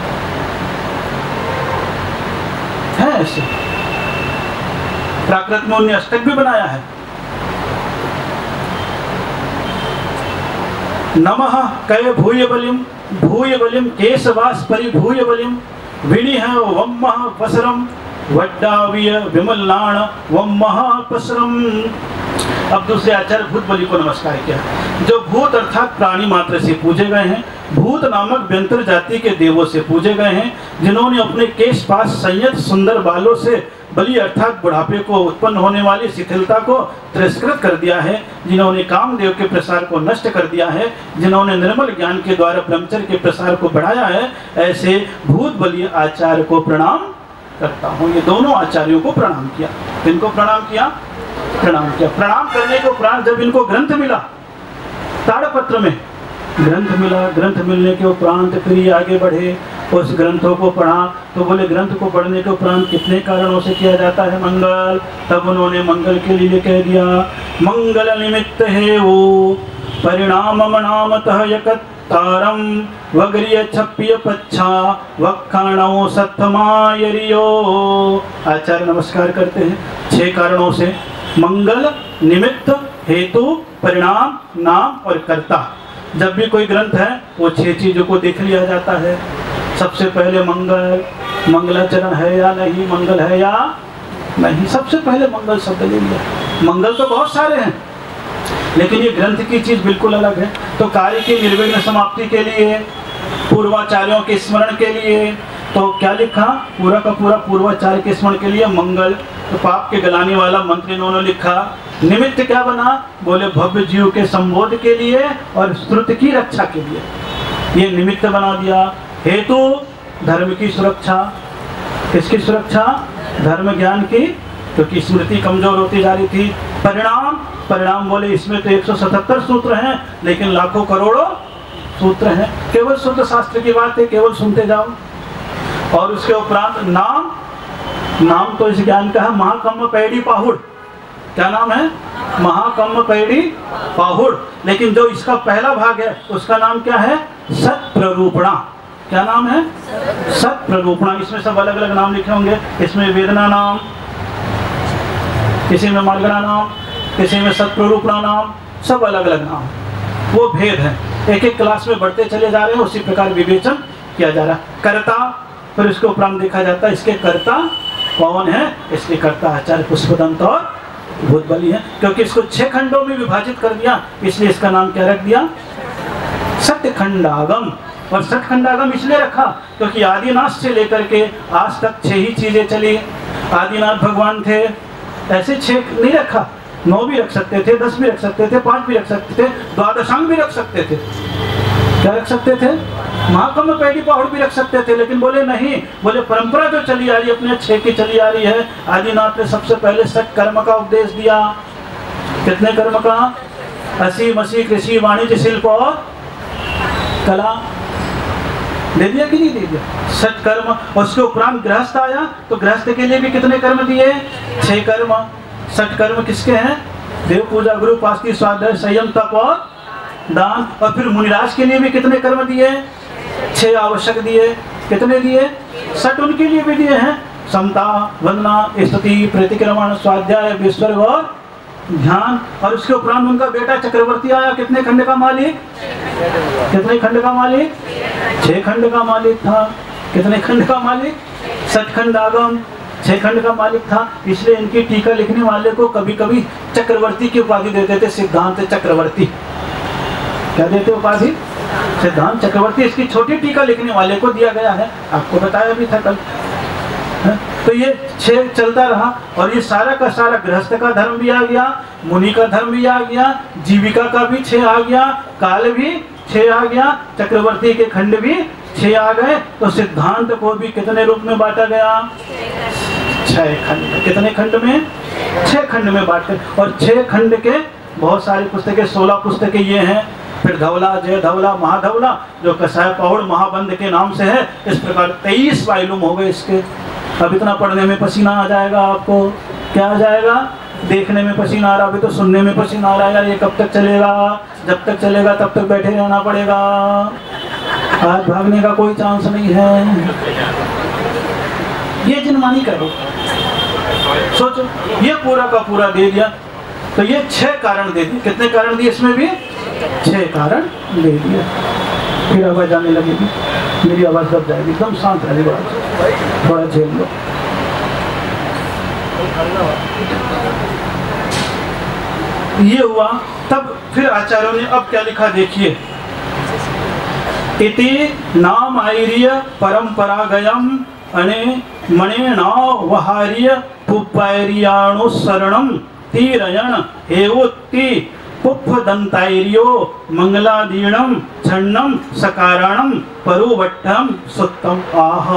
है। ऐसे प्राकृत में उन्हें अष्टक भी बनाया है। नमः कय भूय बलिम भूय बलिम केशवास परिभूय बलिम विणिह वम्मः वसरम वड्डाविय विमलाण व महापसरम। अब दूसरे आचार्य भूत बलि को नमस्कार किया। जो भूत अर्थात प्राणी मात्र से पूजे गए हैं, भूत नामक व्यंतर जाति के देवों से पूजे गए हैं, जिन्होंने अपने केश पास संयत सुंदर बालों से बलि अर्थात बुढ़ापे को उत्पन्न होने वाली शिथिलता को तिरस्कृत कर दिया है, जिन्होंने कामदेव के प्रसार को नष्ट कर दिया है, जिन्होंने निर्मल ज्ञान के द्वारा ब्रह्मचर्य के प्रसार को बढ़ाया है, ऐसे भूत बलि आचार्य को प्रणाम करता हूँ। ये दोनों आचार्यों को प्रणाम किया। इनको प्रणाम किया, प्रणाम किया। प्रणाम करने को उपरांत जब इनको ग्रंथ मिला, ताड़पत्र में ग्रंथ मिला, ग्रंथ मिलने के उपरांत फिर ये आगे बढ़े, उस ग्रंथों को पढ़ा तो बोले ग्रंथ को पढ़ने के उपरांत कितने कारणों से किया जाता है मंगल। तब उन्होंने मंगल के लिए कह दिया, मंगल निमित्त है वो परिणाम मनामतः यकत्तारम वग्रिय छप्य पच्छा वक्खाणो सत्थमायरियो। आचार्य नमस्कार करते हैं छह कारणों से, मंगल, निमित्त, हेतु, परिणाम, नाम और कर्ता। जब भी कोई ग्रंथ है वो छह चीजों को देख लिया जाता है। सबसे पहले मंगल, मंगलाचरण है या नहीं, मंगल है या नहीं, सबसे पहले मंगल शब्द ले लिया। मंगल तो बहुत सारे हैं, लेकिन ये ग्रंथ की चीज बिल्कुल अलग है। तो कार्य की निर्विघ्न समाप्ति के लिए, पूर्वाचार्यों के स्मरण के लिए, तो क्या लिखा, पूरा का पूरा पूर्वाचार्य के स्मरण के लिए मंगल। तो पाप के गलाने वाला मंत्र इन्होंने लिखा। निमित्त क्या बना, बोले भव्य जीव के संबोध के लिए और श्रुति की रक्षा के लिए, ये निमित्त बना दिया। हेतु, धर्म की सुरक्षा। किसकी सुरक्षा, धर्म ज्ञान की, क्योंकि स्मृति कमजोर होती जा रही थी। परिणाम, परिणाम बोले इसमें तो एक सौ सतहत्तर सूत्र हैं, लेकिन लाखों करोड़ों सूत्र हैं। केवल शुद्ध शास्त्र की बात है, केवल सुनते जाओ। और उसके उपरांत नाम, नाम तो इस ज्ञान का है महाकम्म पैड़ी पाहुड़। क्या नाम है, महाकम्म पैड़ी पाहुड़। लेकिन जो इसका पहला भाग है उसका नाम क्या है, सत प्ररूपणा। क्या नाम है, सत प्ररूपणा। इसमें सब अलग अलग नाम लिखे होंगे। इसमें वेदना नाम, किसी में मार्गणा नाम, किसी में सत प्ररूपणा नाम, सब अलग अलग नाम। वो भेद है, एक एक क्लास में बढ़ते चले जा रहे हैं, उसी प्रकार विवेचन किया जा रहा है। कर्ता, फिर इसके उपरांत देखा जाता है इसके कर्ता कौन है। इसके कर्ता आचार्य पुष्पदंत और भूत बलि है। क्योंकि इसको छह खंडों में विभाजित कर दिया, इसलिए इसका नाम क्या रख दिया, सत्यखंडागम। और सतखंडागम इसलिए रखा क्योंकि आदिनाथ से लेकर के आज तक छह ही चीजें चली। आदिनाथ भगवान थे, ऐसे छह नहीं रखा, नौ भी रख सकते थे, दस भी रख सकते थे, पांच भी रख सकते थे, द्वादशांग भी रख सकते थे। क्या रख सकते थे, महाकम्म पैड़ी पहाड़ भी रख सकते थे, लेकिन बोले नहीं, बोले परंपरा जो चली आ रही है अपने छह की चली आ रही है। आदिनाथ ने सबसे पहले सत कर्म का उपदेश दिया। कितने कर्म का, असी मसी कृषि वाणिज्य शिल्प और कला दे दिया कि नहीं दे दिया, सत कर्म। और उसके उपरांत गृहस्थ आया, तो गृहस्थ के लिए भी कितने कर्म दिए, छह कर्म। सत कर्म किसके हैं, देव पूजा, गुरु उपासना, स्वाध्याय, संयम, तप और दान। और फिर मुनिराज के लिए भी कितने कर्म दिए, छह आवश्यक दिए। कितने दिए, सट उनके लिए भी दिए हैं, समता, वंदना, स्तुति, प्रतिक्रमण, स्वाध्याय, विस्वर्ग और ध्यान। और उसके उपरांत उनका बेटा चक्रवर्ती आया, कितने खंड का मालिक, कितने खंड का मालिक, छह खंड का मालिक था। कितने खंड का मालिक, सतखंड आगम, छह खंड का मालिक था। इसलिए इनकी टीका लिखने वाले को कभी कभी चक्रवर्ती की उपाधि देते थे, सिद्धांत चक्रवर्ती। क्या देते उपाधि, सिद्धांत चक्रवर्ती। इसकी छोटी टीका लिखने वाले को दिया गया है, आपको बताया भी था कल। है? तो ये छह चलता रहा। और ये सारा का सारा गृहस्थ का धर्म भी आ गया, मुनि का धर्म भी आ गया, जीविका का भी छह आ गया, काल भी छह आ गया, चक्रवर्ती के खंड भी छह आ गए। तो सिद्धांत को भी कितने रूप में बांटा गया, छह खंड। कितने खंड में, छह खंड में बांट कर। और छह खंड के बहुत सारी पुस्तकें, सोलह पुस्तकें ये हैं। फिर धवला, जय धवला, महाधवला, जो कसाय पौड़ महाबंध के नाम से है। इस प्रकार तेईस वायलूम हो गए इसके। अब इतना पढ़ने में पसीना आ जाएगा आपको, क्या आ जाएगा, देखने में पसीना आ रहा, अभी तो सुनने में पसीना आ रहा है। यार ये कब तक चलेगा, जब तक चलेगा तब तक बैठे रहना पड़ेगा, आज भागने का कोई चांस नहीं है। ये जिनमानी करो, सोचो, ये पूरा का पूरा दे दिया। तो ये छह कारण दे दिए। कितने कारण दिए इसमें भी, छह कारण दे दिए। फिर आवाज आने लगेगी, मेरी आवाज दब जाएगी, एकदम शांत रहेगी, थोड़ा झेल लो। ये हुआ। तब फिर आचार्यों ने अब क्या लिखा देखिए, इति नाम आर्य परंपरागयम अने मणे नावहार्य पुपैर्याणुसरणम तीरयण हेवोत्ति पुप्पदंतार्यो मंगलादीणम छन्नम सकारणम परुवट्टम सुत्तम आह।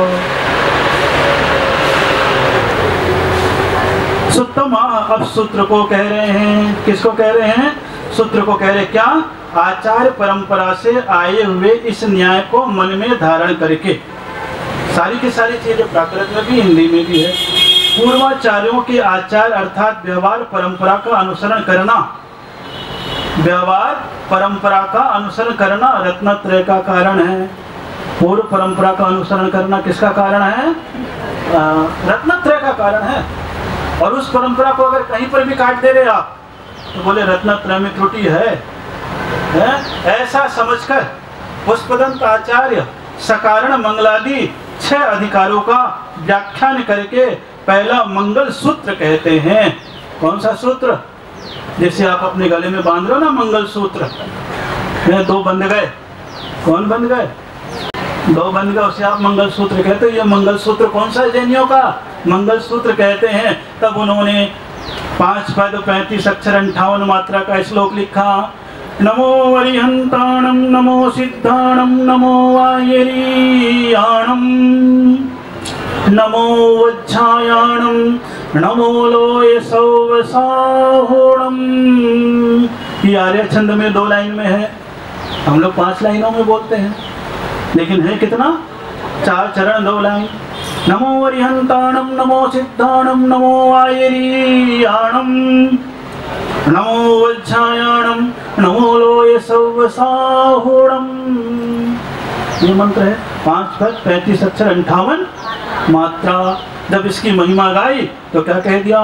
सुत्तम आह अब सूत्र को कह रहे हैं, किसको कह रहे हैं? सूत्र को कह रहे क्या? आचार्य परंपरा से आए हुए इस न्याय को मन में धारण करके, सारी की सारी चीजें प्राकृत में भी हिंदी में भी है। पूर्वाचार्यों के आचार अर्थात व्यवहार परंपरा का अनुसरण करना, व्यवहार परंपरा का अनुसरण करना रत्नत्रय का कारण है। पूर्व परंपरा का अनुसरण करना किसका कारण है? रत्नत्रय का कारण है। और उस परंपरा को अगर कहीं पर भी काट दे रहे आप तो बोले रत्नत्रय में त्रुटि है, है? ऐसा समझकर पुष्पदंत आचार्य सकारण मंगलादि छह अधिकारों का व्याख्यान करके पहला मंगल सूत्र कहते हैं। कौन सा सूत्र? जैसे आप अपने गले में बांध रहे हो ना मंगल सूत्र, दो बंध गए, कौन बंध गए? दो बंध गए, उसे आप मंगल सूत्र कहते हो। ये मंगल सूत्र कौन सा है? जैनियों का मंगल सूत्र कहते हैं। तब उन्होंने पांच पद पैंतीस अक्षर अंठावन मात्रा का श्लोक लिखा। नमो अरिहंताणम नमो सिद्धाणम नमो वायरीयाणम नमो वज्झायाणम नमो लोय सौवसाहोणम। ये आर्य छंद में दो लाइन में है, हम लोग पांच लाइनों में बोलते हैं, लेकिन है कितना? चार चरण दो लाइन। नमो अरिहंताणम नमो सिद्धाणम नमो वायरीयाणम नमो वज्झायाणम नमो लोय सौवसाहोणम। ये मंत्र है, पांच पद पैंतीस अक्षर अंठावन मात्रा। जब इसकी महिमा गाई तो क्या कह दिया?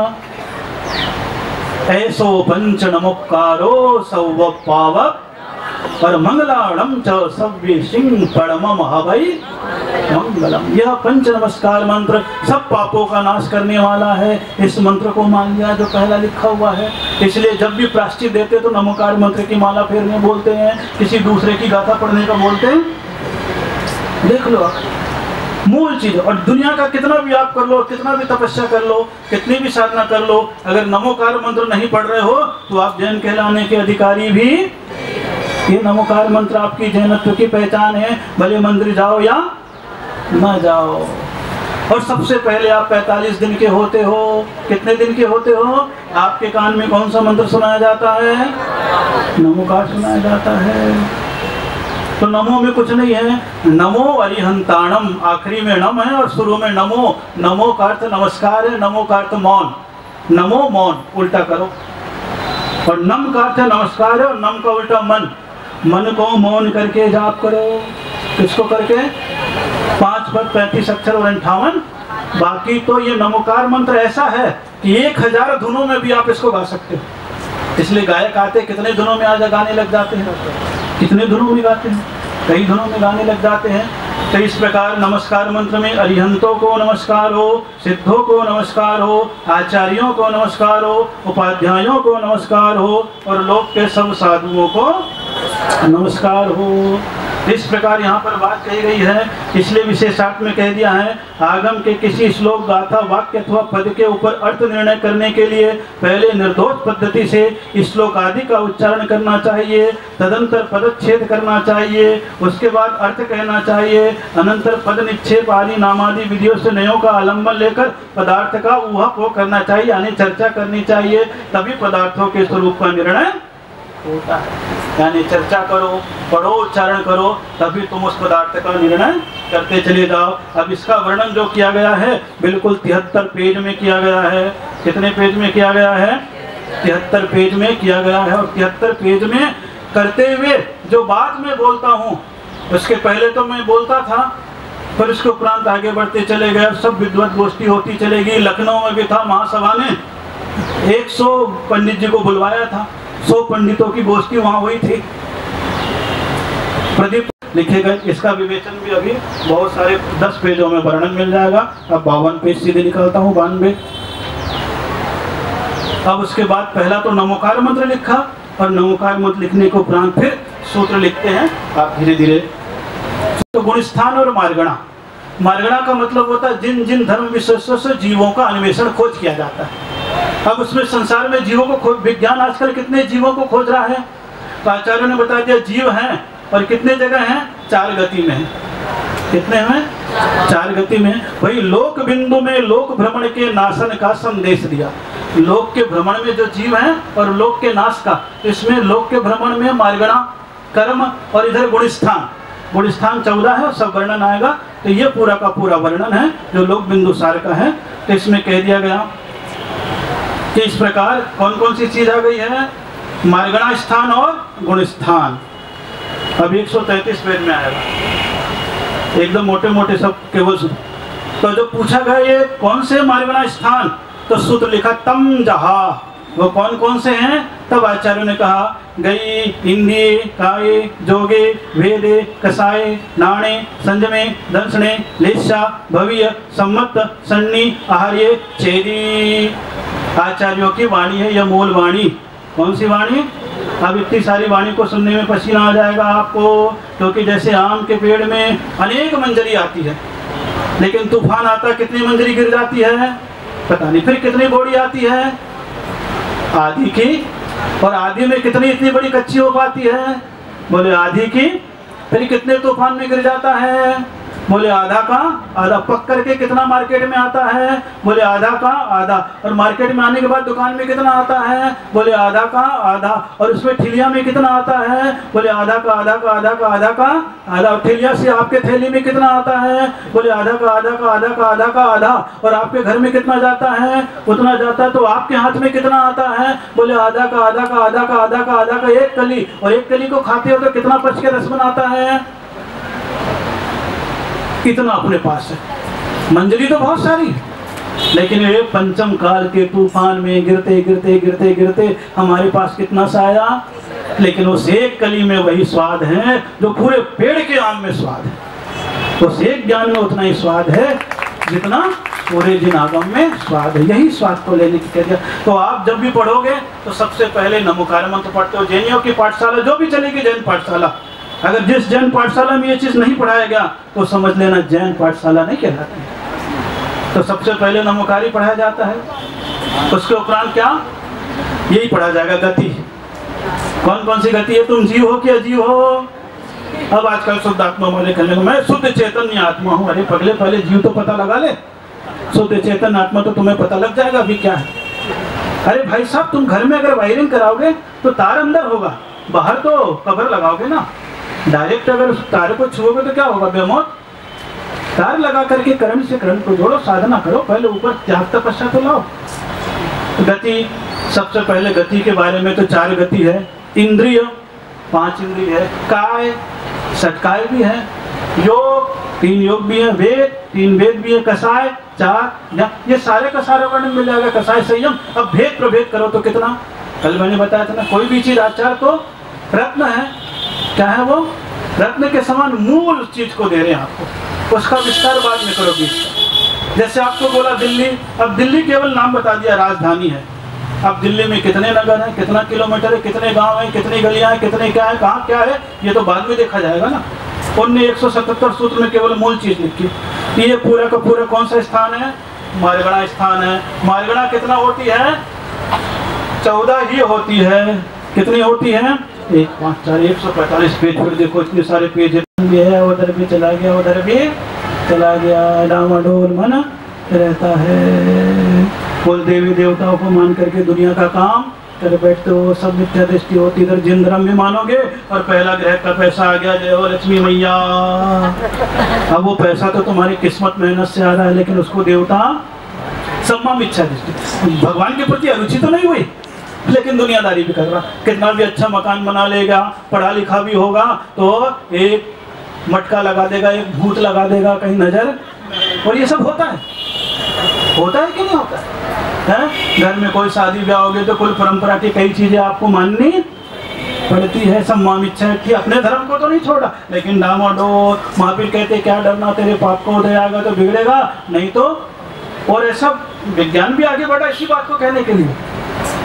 ऐसो पंच नमोकारो सौव पावक और मंगलाणम च सव्य सिंह परमम हवै मंगलम। यह पंच नमस्कार मंत्र सब पापों का नाश करने वाला है। इस मंत्र को मान लिया जो पहला लिखा हुआ है। इसलिए जब भी प्रायश्चित देते तो नमोकार मंत्र की माला फेरने बोलते हैं, किसी दूसरे की गाथा पढ़ने का बोलते हैं। देख लो मूल चीज। और दुनिया का कितना भी आप कर लो, कितना भी तपस्या कर लो, कितनी भी साधना कर लो, अगर नमोकार मंत्र नहीं पढ़ रहे हो तो आप जैन कहलाने के अधिकारी भी। ये नमोकार मंत्र आपकी जैनत्व की पहचान है, भले मंदिर जाओ या ना जाओ। और सबसे पहले आप पैंतालीस दिन के होते हो। कितने दिन के होते हो? आपके कान में कौन सा मंत्र सुनाया जाता है? नमोकार सुनाया जाता है। तो नमो में कुछ नहीं है। नमो अरिहंताणम, आखिरी में नम है और शुरू में नमो। नमो का अर्थ नमस्कार है, नमो का अर्थ मौन। नमो मौन, उल्टा करो। और नम का अर्थ नमस्कार है और नम का उल्टा मन। मन को मौन करके जाप करो। किसको करके? पांच पद पैंतीस अक्षर और अंठावन। बाकी तो ये नमोकार मंत्र ऐसा है कि एक हजार धुनों में भी आप इसको गा सकते हो। इसलिए गायक आते कितने धुनों में आज गाने लग जाते हैं, कितने धुनों में गाते हैं, कई धुनों में गाने लग जाते हैं। तो इस प्रकार नमस्कार मंत्र में अरिहंतों को नमस्कार हो, सिद्धों को नमस्कार हो, आचार्यों को नमस्कार हो, उपाध्यायों को नमस्कार हो और लोक के सब साधुओं को नमस्कार हो। इस प्रकार यहाँ पर बात कही गई है। इसलिए विशेषार्थ में कह दिया है, आगम के किसी श्लोक गाथा वाक्य अथवा पद के ऊपर अर्थ निर्णय करने के लिए पहले निर्दोष पद्धति से श्लोक आदि का उच्चारण करना चाहिए, तदंतर पदच्छेद करना चाहिए, उसके बाद अर्थ कहना चाहिए, अनंतर पद निक्षेप आदि नामादि विधियों से नयों का आलम्बन लेकर पदार्थ का ऊहापोह करना चाहिए, यानी चर्चा करनी चाहिए। तभी पदार्थों के स्वरूप का निर्णय होता है। यानी चर्चा करो, पढ़ो, उच्चारण करो, तभी तुम उस पदार्थ का निर्णय करते चले जाओ। अब इसका वर्णन जो किया गया है बिल्कुल तिहत्तर पेज में किया गया है। कितने पेज में किया गया है? तिहत्तर पेज में किया गया है। और तिहत्तर पेज में करते हुए जो बात मैं बोलता हूँ, उसके पहले तो मैं बोलता था, पर इसके उपरांत आगे बढ़ते चले गए। सब विद्वत गोष्ठी होती चलेगी। लखनऊ में भी था, महासभा ने एक सौ पंडित जी को बुलवाया था, सौ पंडितों की गोष्ठी वहां हुई थी। प्रदीप लिखे गए। इसका विवेचन भी अभी बहुत सारे दस पेजों में वर्णन मिल जाएगा। अब बावन पेज सीधे निकालता हूँ, बानवे अब उसके बाद पहला तो नमोकार मंत्र लिखा, और नमोकार मंत्र लिखने के उपरांत फिर सूत्र लिखते हैं आप धीरे धीरे। तो गुणस्थान और मार्गणा, मार्गणा का मतलब होता है जिन जिन धर्म विशेषों से जीवों का अन्वेषण खोज किया जाता है। अब उसमें संसार में जीवों को खोज, विज्ञान आजकल कितने जीवों को खोज रहा है, तो आचार्यों ने बता दिया जीव हैं और कितने जगह हैं, चार गति में है। कितने में, चार गति में। वही लोक बिंदु में लोक भ्रमण के नाशन का संदेश दिया। लोक के भ्रमण में जो जीव हैं और लोक के नाश का, इसमें लोक के भ्रमण में मार्गणा कर्म और इधर गुणस्थान, गुणस्थान चौदह है और सब वर्णन आएगा। तो ये पूरा का पूरा वर्णन है जो लोक बिंदु सार का है। तो इसमें कह दिया गया कि इस प्रकार कौन कौन सी चीज आ गई है, मार्गणा स्थान और गुणस्थान। अब एक सौ तैंतीस पेज में आएगा, एकदम मोटे मोटे सब केवल। तो जो पूछा गया ये कौन से मार्गणा स्थान, तो सूत्र लिखा तम जहा, वो कौन कौन से हैं। तब आचार्यों ने कहा गई, इंद्रिय, काये, जोगे, वेदे, कसाये, नाणे, संजमे, दंसने, लेशा, भव्य, सम्मत, सन्नी, आहार्य, छेदी। आचार्यों की वाणी है यह मूल वाणी। कौन सी वाणी? अब इतनी सारी वाणी को सुनने में पसीना आ जाएगा आपको, क्योंकि जैसे आम के पेड़ में अनेक मंजरी आती है, लेकिन तूफान आता कितनी मंजरी गिर जाती है पता नहीं, फिर कितनी बोड़ी आती है आधी की, और आधी में कितनी इतनी बड़ी कच्ची हो पाती है, बोले आधी की, फिर कितने तूफान में गिर जाता है, बोले आधा का आधा। पक करके कितना मार्केट में आता है, बोले आधा का आधा। और मार्केट में आने के बाद दुकान में कितना आता है, बोले आधा का आधा। और उसमें ठिलिया में कितना आता है, बोले आधा का आधा का आधा का आधा का आधा। ठिलिया से आपके थैली में कितना आता है, बोले आधा का आधा का आधा का आधा का आधा। और आपके घर में कितना जाता है, उतना जाता है। तो आपके हाथ में कितना आता है, बोले आधा का आधा का आधा का आधा का आधा का एक कली। और एक कली को खाते हो तो कितना पच के रस बनाता है, कितना अपने पास है। मंजरी तो बहुत सारी, लेकिन ये पंचम काल के तूफान में गिरते गिरते गिरते गिरते हमारे पास कितना सा आया, लेकिन उस एक कली में वही स्वाद है जो पूरे पेड़ के आम में स्वाद है। उस एक ज्ञान में उतना ही स्वाद है जितना पूरे जिन आगम में स्वाद है। यही स्वाद को लेने की कह दिया। तो आप जब भी पढ़ोगे तो सबसे पहले नमोकार मंत्र पढ़ते हो। जैनियों की पाठशाला जो भी चलेगी, जैन पाठशाला, अगर जिस जैन पाठशाला में ये चीज नहीं पढ़ाया गया तो समझ लेना जैन पाठशाला नहीं कहलाती। तो सबसे पहले नमोकारी पढ़ाया जाता है, उसके उपरांत क्या, यही पढ़ा जाएगा गति। कौन कौन सी गति है, तुम जीव हो कि अजीव हो। अब आजकल शुद्ध आत्मा वाले कहने को मैं शुद्ध चैतन्य आत्मा हूँ। अरे पगले, पहले जीव तो पता लगा ले, शुद्ध चैतन्य आत्मा तो तुम्हें पता लग जाएगा अभी क्या है। अरे भाई साहब, तुम घर में अगर वायरिंग कराओगे तो तार अंदर होगा, बाहर तो कवर लगाओगे ना। डायरेक्ट अगर उस तार को छुओगे तो क्या होगा, बेमौत। तार लगा करके करंट से करंट को जोड़ो, साधना करो, पहले ऊपर त्याग तपस्या तो लाओ। गति, सबसे पहले गति के बारे में तो चार गति है। इंद्रिय, पांच इंद्रिय है। काय, सटकाय भी है। योग, तीन योग भी है। वेद, तीन वेद भी है। कसाय, चार। ये सारे का सारा वर्णन मिल जाएगा। कसाय, संयम। अब भेद प्रभेद करो तो कितना, कल मैंने बताया था ना, कोई भी चीज आचार तो रत्न है, क्या है वो, रत्न के समान मूल चीज को दे रहे हैं आपको, उसका विस्तार बाद में करोगे। जैसे आपको बोला दिल्ली, अब दिल्ली केवल नाम बता दिया, राजधानी है। अब दिल्ली में कितने नगर हैं, कितना किलोमीटर है, कितने गांव हैं, कितनी गलियां हैं, कितने क्या है, कहाँ क्या है, ये तो बाद में देखा जाएगा ना। उनने एक सौ सतहत्तर सूत्र में केवल मूल चीज लिखी। ये पूरा का पूरा कौन सा स्थान है, मार्गणा स्थान है। मार्गणा कितना होती है, चौदह ही होती है। कितनी होती है, एक पाँच चार एक सौ पैंतालीस पेज। फिर देखो इतने सारे पेज है, उधर भी चला गया, उधर भी चला गया, डामाडोल मन रहता है। कुल देवी देवताओं को मान करके दुनिया का काम कर बैठते हो, सब मिथ्या दृष्टि होती। इधर जिन धर्म में मानोगे और पहला ग्रह का पैसा आ गया, जय हो लक्ष्मी मैया। अब वो पैसा तो तुम्हारी किस्मत मेहनत से आ रहा है, लेकिन उसको देवता सम्मान इच्छा दृष्टि, भगवान के प्रति अरुचि तो नहीं हुई, लेकिन दुनियादारी भी कर रहा। कितना भी अच्छा मकान बना लेगा, पढ़ा लिखा भी होगा, तो एक मटका लगा देगा, एक भूत लगा देगा कहीं नजर। और ये सब होता है, होता है कि नहीं होता है? घर में कोई शादी ब्याह हो गई तो कुल परंपरा की कई चीजें आपको माननी पड़ती है। सम्मान इच्छा की, अपने धर्म को तो नहीं छोड़ा, लेकिन डामाडोल। महावीर कहते क्या डरना, तेरे पाप को उदय आएगा तो बिगड़ेगा, नहीं तो। और ऐसा विज्ञान भी आगे बढ़ा इसी बात को कहने के लिए।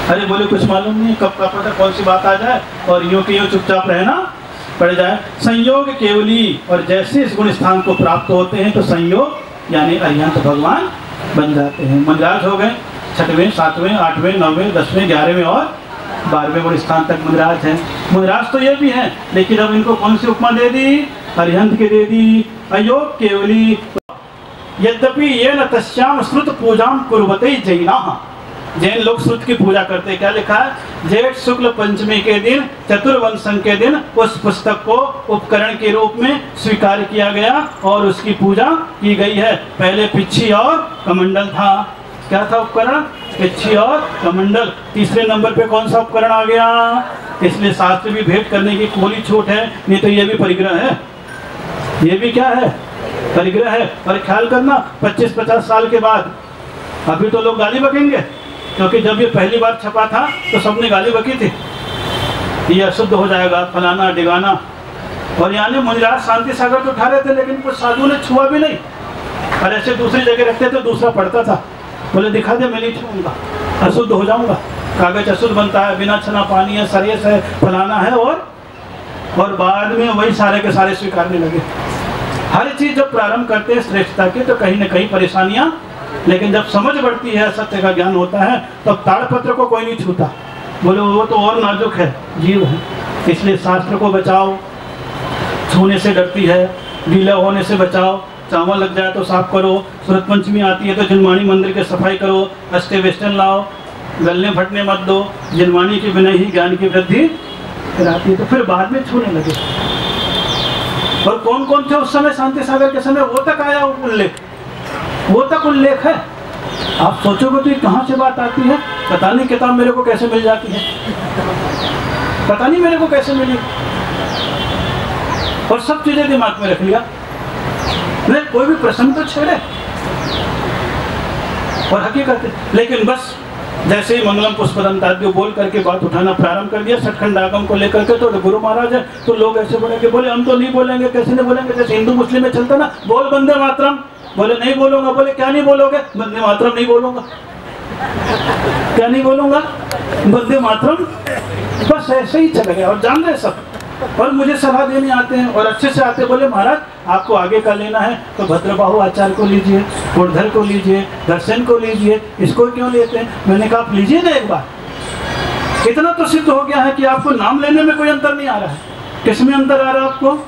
अरे बोले कुछ मालूम नहीं, कब का पता कौन सी बात आ जाए और यूँ की यूँ चुपचाप रहना पड़ जाए। संयोग केवली, और जैसे इस गुण स्थान को प्राप्त होते हैं तो संयोग यानी अरिहंत भगवान बन जाते हैं। मंदराज हो गए छठवें, सातवें, आठवें, नौवें, दसवें, ग्यारहवें और बारहवें गुण स्थान तक मंदराज हैं। मंदराज तो ये भी हैं, लेकिन अब इनको कौन सी उपमा दे दी? अरिहंत की दे दी, अयोग केवली। यद्यपि ये न तस्याम श्रुत पूजाम कुर्वते जैना, जैन लोग श्रुत की पूजा करते हैं। क्या लिखा है? जेठ शुक्ल पंचमी के दिन चतुर्वंशं के दिन उस पुस्तक को उपकरण के रूप में स्वीकार किया गया और उसकी पूजा की गई है। पहले पिच्छी और कमंडल था। क्या था उपकरण? पिच्छी और कमंडल। तीसरे नंबर पे कौन सा उपकरण आ गया? इसलिए शास्त्र भी भेंट करने की खुली छूट है, नहीं तो ये भी परिग्रह है। ये भी क्या है? परिग्रह है। और ख्याल करना पच्चीस पचास साल के बाद अभी तो लोग गाली बकेंगे, क्योंकि जब ये पहली बार छपा था तो सबने गाली बकी थी, ये अशुद्ध हो जाएगा, फलाना डिगाना। और यानी मुनिराज शांति सागर तो उठा रहे थे, लेकिन कुछ साधु ने छुआ भी नहीं, और ऐसे दूसरी जगह रखते थे, दूसरा पढ़ता था। बोले दिखा दे, मैं नहीं छूऊंगा, अशुद्ध हो जाऊंगा। कागज अशुद्ध बनता है, बिना छना पानी है, सरियस है, फलाना है, और और बाद में वही सारे के सारे स्वीकारने लगे। हर चीज जब प्रारंभ करते हैं श्रेष्ठता की तो कहीं ना कहीं परेशानियां, लेकिन जब समझ बढ़ती है, सत्य का ज्ञान होता है, तब ताड़पत्र को कोई नहीं छूता। बोले वो तो और नाजुक है, जीव है, इसलिए शास्त्र को बचाओ, छूने से डरती है, गीला होने से बचाओ, चावल लग जाए तो साफ करो, सूरत पंचमी आती है तो जिनवाणी मंदिर की सफाई करो, अस्टे वेस्टर्न लाओ, गलने फटने मत दो, जिनवाणी के बिना ही ज्ञान की वृद्धि कराती है। तो फिर बाद में छूने लगे। और कौन कौन थे उस समय शांति सागर के समय? वो तक आया उल्लेख, वो तक उल्लेख है। आप सोचोगे तो ये कहाँ से बात आती है? पता नहीं किताब मेरे को कैसे मिल जाती है, पता नहीं मेरे को कैसे मिली, और सब चीजें दिमाग में रख लिया। नहीं, कोई भी प्रसंग तो छेड़े और हकीकत है। लेकिन बस जैसे ही मंगलम पुष्पदंताद्य बोल करके बात उठाना प्रारंभ कर दिया सचखंड आगम को लेकर के, तो गुरु महाराज है तो लोग ऐसे बोलेंगे, बोले हम तो नहीं बोलेंगे। कैसे नहीं बोलेंगे? जैसे हिंदू मुस्लिम में चलता ना, बोल वंदे मातरम, बोले नहीं बोलूंगा। बोले क्या नहीं बोलोगे? वंदे मातरम नहीं बोलूंगा। क्या नहीं बोलूंगा? वंदे मातरम। बस ऐसे ही चला गया, और जान रहे सब। और मुझे सलाह देने आते हैं और अच्छे से आते, बोले महाराज आपको आगे का लेना है तो भद्रबाहु आचार्य को लीजिए, उर्धर को लीजिए, दर्शन को लीजिए, इसको क्यों लेते हैं? मैंने कहा आप लीजिए ना एक बार। इतना तो सिद्ध हो गया है कि आपको नाम लेने में कोई अंतर नहीं आ रहा है। किस में अंतर आ रहा है आपको?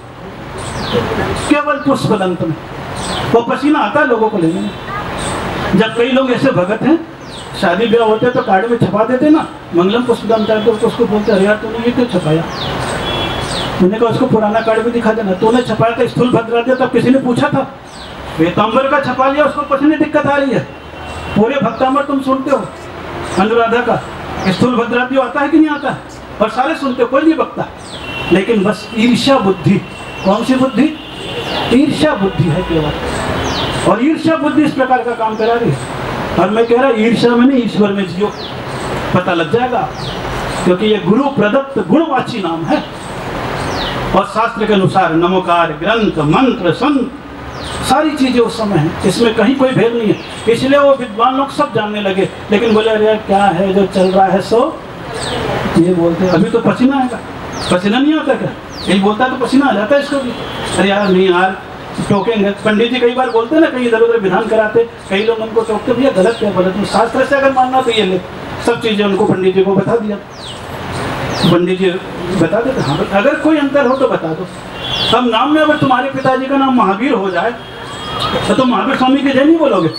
केवल पुष्पदंत में। वो पसीना आता है लोगों को लेने में। जब कई लोग ऐसे भगत हैं, शादी ब्याह होते तो कार्ड में छपा देते ना, मंगलम पुष्पदंत है, तो उसको बोलते अरे यार तूने ये क्यों छपाया? मैंने कहा उसको पुराना कार्ड भी दिखा देना। तूने छपाया था स्थूल भद्राद्य, तब किसी ने पूछा था? वेतांबर का छपा लिया, उसको कुछ नहीं दिक्कत आ रही है। पूरे भक्तामर तुम सुनते हो, अनुराधा का स्थूल भद्राद्य आता है कि नहीं आता है? और सारे सुनते हो, कोई नहीं बकता। लेकिन बस ईर्ष्या बुद्धि। कौन सी बुद्धि? ईर्ष्या बुद्धि है केवल। और ईर्ष्या बुद्धि इस प्रकार का काम करा रही है। और मैं कह रहा ईर्ष्या में नहीं, ईश्वर में जियो, पता लग जाएगा। क्योंकि ये गुरु प्रदत्त गुणवाची नाम है। और शास्त्र के अनुसार नमोकार, ग्रंथ, मंत्र, संत, सारी चीजें उस समय है, इसमें कहीं कोई भेद नहीं है। इसलिए वो विद्वान लोग सब जानने लगे। लेकिन बोले अरे क्या है जो चल रहा है सो ये बोलते हैं। अभी तो पसीना आएगा, पसीना नहीं आता क्या? यही बोलता है तो पसीना आ जाता है इसको भी। अरे यार नहीं यार, टोकेंगे। पंडित जी कई बार बोलते हैं ना, कहीं इधर उधर विधान कराते, कई लोग उनको टोकते, भैया गलत क्या गलत नहीं, शास्त्र से अगर मानना तो ये ले। सब चीजें उनको पंडित जी को बता दिया। पंडित जी बता देते हाँ, अगर कोई अंतर हो तो बता दो। अब नाम में अगर तुम्हारे पिताजी का नाम महावीर हो जाए तो तुम महावीर स्वामी के जय नहीं बोलोगे?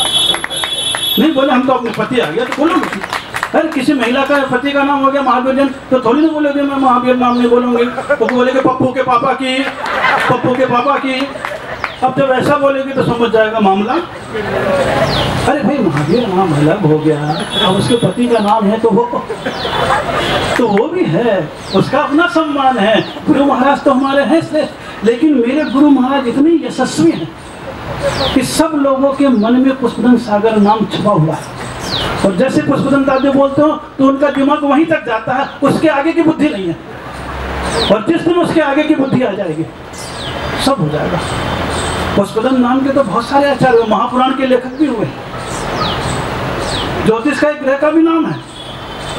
नहीं बोले हम तो अपने पति आ गया तो बोलोगे। अरे किसी महिला का पति का नाम हो गया महावीर जन तो थोड़ी ना बोलोगे मैं महावीर नाम नहीं बोलूंगी, तो बोलेगे पप्पू के पापा की, पप्पू के पापा की। अब जब ऐसा बोलेगी तो समझ जाएगा मामला। अरे भाई महावीर नाम अलग हो गया, अब उसके पति का नाम है तो वो तो वो भी है, उसका अपना सम्मान है। गुरु महाराज तो हमारे हैं श्रेष्ठ, लेकिन मेरे गुरु महाराज इतने यशस्वी हैं कि सब लोगों के मन में पुष्पदंत सागर नाम छुपा हुआ है। और जैसे पुष्पदंत आदि बोलते हो तो उनका दिमाग वहीं तक जाता है, उसके आगे की बुद्धि नहीं है। और जिस दिन उसके आगे की बुद्धि आ जाएगी सब हो जाएगा। पुष्पदंत नाम के तो बहुत सारे आचार्य, महापुराण के लेखक भी हुए। ज्योतिष का एक ग्रह का भी नाम है,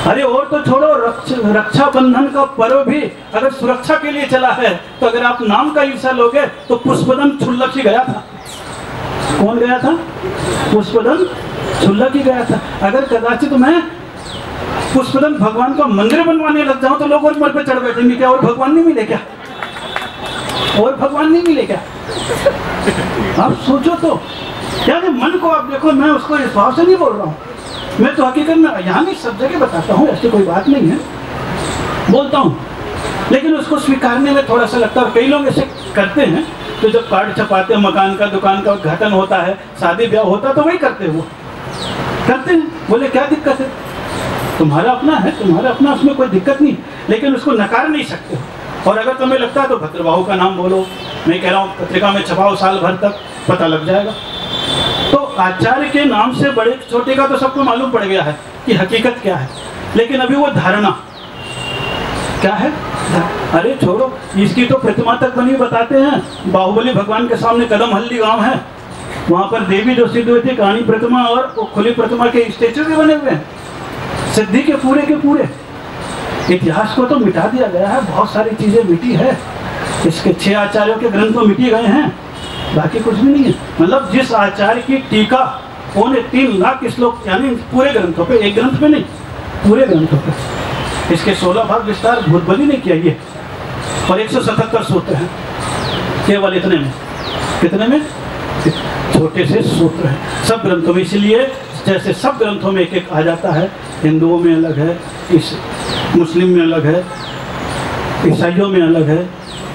अरे और तो छोड़ो, रक्षा बंधन का पर्व भी अगर सुरक्षा के लिए चला है तो अगर आप नाम का हिस्सा लोगे तो पुष्पदन क्षुल्लक ही गया था। कौन गया था? पुष्पदन क्षुल्लक ही गया था। अगर कदाचित मैं पुष्पदन भगवान का मंदिर बनवाने लग जाऊं तो लोग और पर चढ़ बैठेंगे, क्या और भगवान नहीं मिले क्या? और भगवान नहीं मिले क्या? आप सोचो तो, यानी मन को आप देखो। मैं उसको इस भाव से नहीं बोल रहा हूँ, मैं तो हकीकत में यहाँ नहीं सब जगह बताता हूँ, ऐसी कोई बात नहीं है, बोलता हूँ। लेकिन उसको स्वीकारने में थोड़ा सा लगता है। कई लोग ऐसे करते हैं तो जब कार्ड छपाते हैं, मकान का दुकान का उद्घाटन होता है, शादी ब्याह होता है, तो वही करते हैं, वो करते हैं। बोले क्या दिक्कत है, तुम्हारा अपना है, तुम्हारा अपना, उसमें कोई दिक्कत नहीं, लेकिन उसको नकार नहीं सकते। और अगर तुम्हें लगता है तो भद्रबाहु का नाम बोलो, मैं कह रहा हूँ पत्रिका में छपाओ, साल भर तक पता लग जाएगा। तो आचार्य के नाम से बड़े छोटे का तो सबको मालूम पड़ गया है कि हकीकत क्या है। लेकिन अभी वो धारणा क्या है? अरे छोड़ो, इसकी तो प्रतिमा तक बनी, बताते हैं बाहुबली भगवान के सामने कदम हल्ली गांव है, वहां पर देवी जो सिद्ध हुई थी, कहानी प्रतिमा और वो खुली प्रतिमा के स्टेचू भी बने हुए हैं, सिद्धि के पूरे के पूरे। इतिहास को तो मिटा दिया गया है, बहुत सारी चीजें मिटी है, इसके छह आचार्यों के ग्रंथ तो मिटी गए हैं, बाकी कुछ भी नहीं है। मतलब जिस आचार्य की टीका पौने तीन लाख श्लोक, यानी पूरे ग्रंथों पे, एक ग्रंथ पे नहीं, पूरे ग्रंथों पे, इसके सोलह भाग विस्तार भूतबली ने किया ये, और एक सौ सतहत्तर सूत्र हैं केवल इतने में। कितने में? छोटे से सूत्र हैं सब ग्रंथों में। इसलिए जैसे सब ग्रंथों में एक एक आ जाता है, हिंदुओं में अलग है, इस मुस्लिम में अलग है, ईसाइयों में अलग है,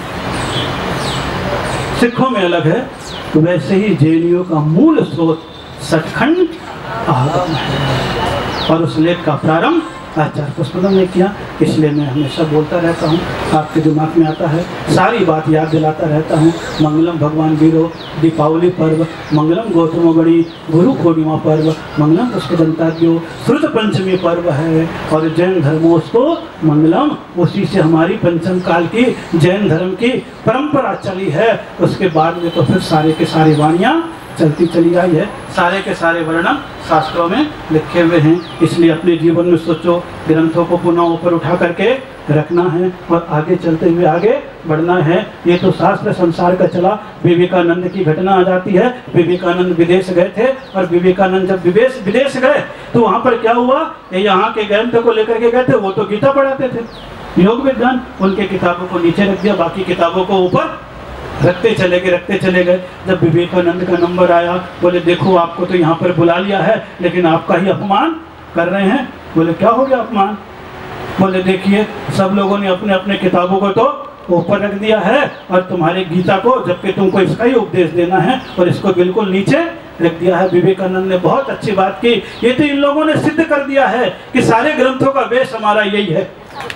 सिखों में अलग है, तो वैसे ही जैनियों का मूल स्रोत सचखंड आगम है। और उस लेख का प्रारंभ आचार्य पुष्पदन ने किया। इसलिए मैं हमेशा बोलता रहता हूँ, आपके दिमाग में आता है, सारी बात याद दिलाता रहता हूँ। मंगलम भगवान वीरो, दीपावली पर्व, मंगलम गौतमगणी, गुरु पूर्णिमा पर्व, मंगलम पुष्पदंताद्यो, श्रुत पंचमी पर्व है, और जैन धर्मों को मंगलम, उसी से हमारी पंचम काल की जैन धर्म की परंपरा चली है। उसके बाद में तो फिर सारे के सारी वाणियाँ चलती चली आई है, सारे के सारे वर्णन शास्त्रों में लिखे हुए हैं। इसलिए अपने जीवन में सोचो, ग्रंथों को पुनः ऊपर उठा करके रखना है और आगे चलते हुए आगे बढ़ना है। ये तो शास्त्र संसार का चला। विवेकानंद की घटना आ जाती है। विवेकानंद विदेश गए थे, और विवेकानंद जब विदेश विदेश गए तो वहाँ पर क्या हुआ, ये यहाँ के ग्रंथ को लेकर के गए थे, वो तो गीता पढ़ाते थे, योग विज्ञान, उनके किताबों को नीचे रख दिया, बाकी किताबों को ऊपर रखते चले गए रखते चले गए। जब विवेकानंद का नंबर आया, बोले देखो आपको तो यहाँ पर बुला लिया है, लेकिन आपका ही अपमान कर रहे हैं। बोले क्या हो गया अपमान? बोले देखिए सब लोगों ने अपने अपने किताबों को तो ऊपर रख दिया है, और तुम्हारे गीता को, जबकि तुमको इसका ही उपदेश देना है, और इसको बिल्कुल नीचे रख दिया है। विवेकानंद ने बहुत अच्छी बात की। ये तो इन लोगों ने सिद्ध कर दिया है कि सारे ग्रंथों का बेस हमारा यही है,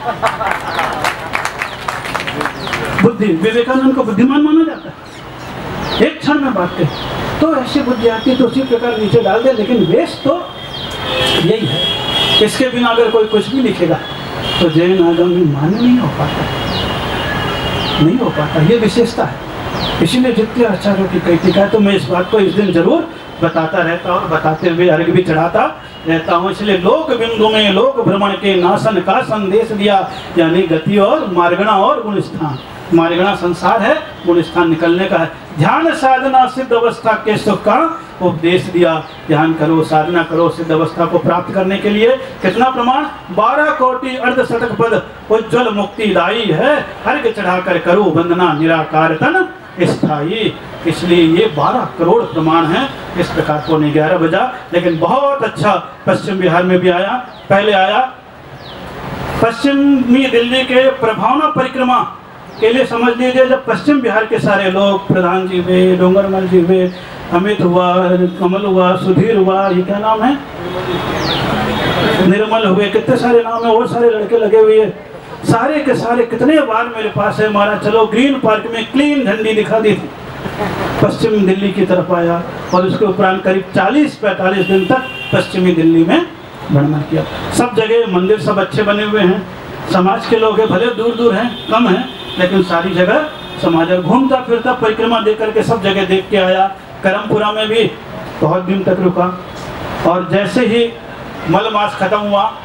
बुद्धि। विवेकानंद को बुद्धिमान माना जाता है, एक क्षण में बात करें तो ऐसी बुद्धि आती तो उसी प्रकार नीचे डाल दे, लेकिन बेस तो यही है। इसके बिना अगर कोई कुछ भी लिखेगा तो जैन आगम में मान्य नहीं हो पाता, नहीं हो पाता, ये विशेषता है। इसीलिए जितने आचार्यों की कई टीका है, तो मैं इस बात को इस दिन जरूर बताता रहता हूँ, बताते हुए अर्घ भी चढ़ाता रहता हूँ। इसलिए लोक बिंदु में लोक भ्रमण के नाशन का संदेश दिया, यानी गति और मार्गणा और गुण स्थान। मार्गणा संसार है, गुण स्थान निकलने का है। ध्यान साधना सिद्ध अवस्था के सुख का उपदेश दिया। ध्यान करो, साधना करो, सिद्ध अवस्था को प्राप्त करने के लिए कितना प्रमाण? बारह कोटि अर्ध शतक पद उज्ज्वल मुक्ति दायी है, अर्घ चढ़ाकर करो वंदना निराकार तन स्थायी। इसलिए ये बारह करोड़ प्रमाण हैं। इस प्रकार को नहीं ग्यारह बजा, लेकिन बहुत अच्छा पश्चिम बिहार में भी आया। पहले आया पश्चिमी दिल्ली के प्रभावना परिक्रमा के लिए, समझ लीजिए जब पश्चिम बिहार के सारे लोग, प्रधान जी हुए, डोंगरमल जी हुए, अमित हुआ, कमल हुआ, सुधीर हुआ, ये क्या नाम है, निर्मल हुए, कितने सारे नाम है, और सारे लड़के लगे हुए हैं, सारे के सारे कितने बार मेरे पास है, हमारा चलो ग्रीन पार्क में क्लीन झंडी दिखा दी थी, पश्चिम दिल्ली की तरफ आया, और उसके उपरांत करीब चालीस पैंतालीस दिन तक पश्चिमी दिल्ली में भ्रमण किया। सब जगह मंदिर सब अच्छे बने हुए हैं, समाज के लोग हैं, भले दूर दूर हैं, कम हैं, लेकिन सारी जगह समाज। घूमता फिरता परिक्रमा दे करके सब जगह देख के आया। करमपुरा में भी बहुत दिन तक रुका, और जैसे ही मल मास खत्म हुआ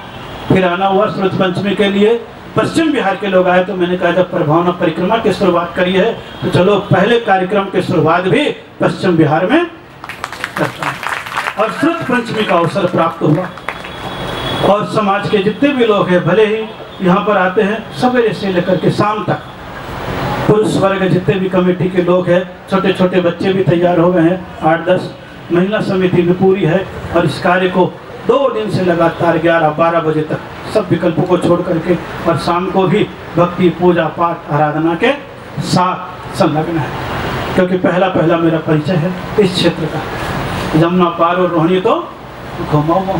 फिर आना हुआ श्रुत पंचमी के लिए। पश्चिम बिहार के लोग आए तो मैंने कहा जब प्रभावना परिक्रमा की शुरुआत करी है तो चलो पहले कार्यक्रम की शुरुआत भी पश्चिम बिहार में करता है। और श्रुत पंचमी का अवसर प्राप्त हुआ और समाज के जितने भी लोग हैं भले ही यहाँ पर आते हैं सवेरे से लेकर के शाम तक, पुरुष वर्ग जितने भी कमेटी के लोग हैं, छोटे छोटे बच्चे भी तैयार हो गए हैं, आठ दस महिला समिति भी पूरी है। और इस कार्य को दो दिन से लगातार ग्यारह बारह बजे तक सब विकल्पों को छोड़ करके और शाम को भी भक्ति पूजा पाठ आराधना के साथ संलग्न है। क्योंकि पहला पहला मेरा परिचय है इस क्षेत्र का। जमुना पार और रोहिणी तो घुमाओ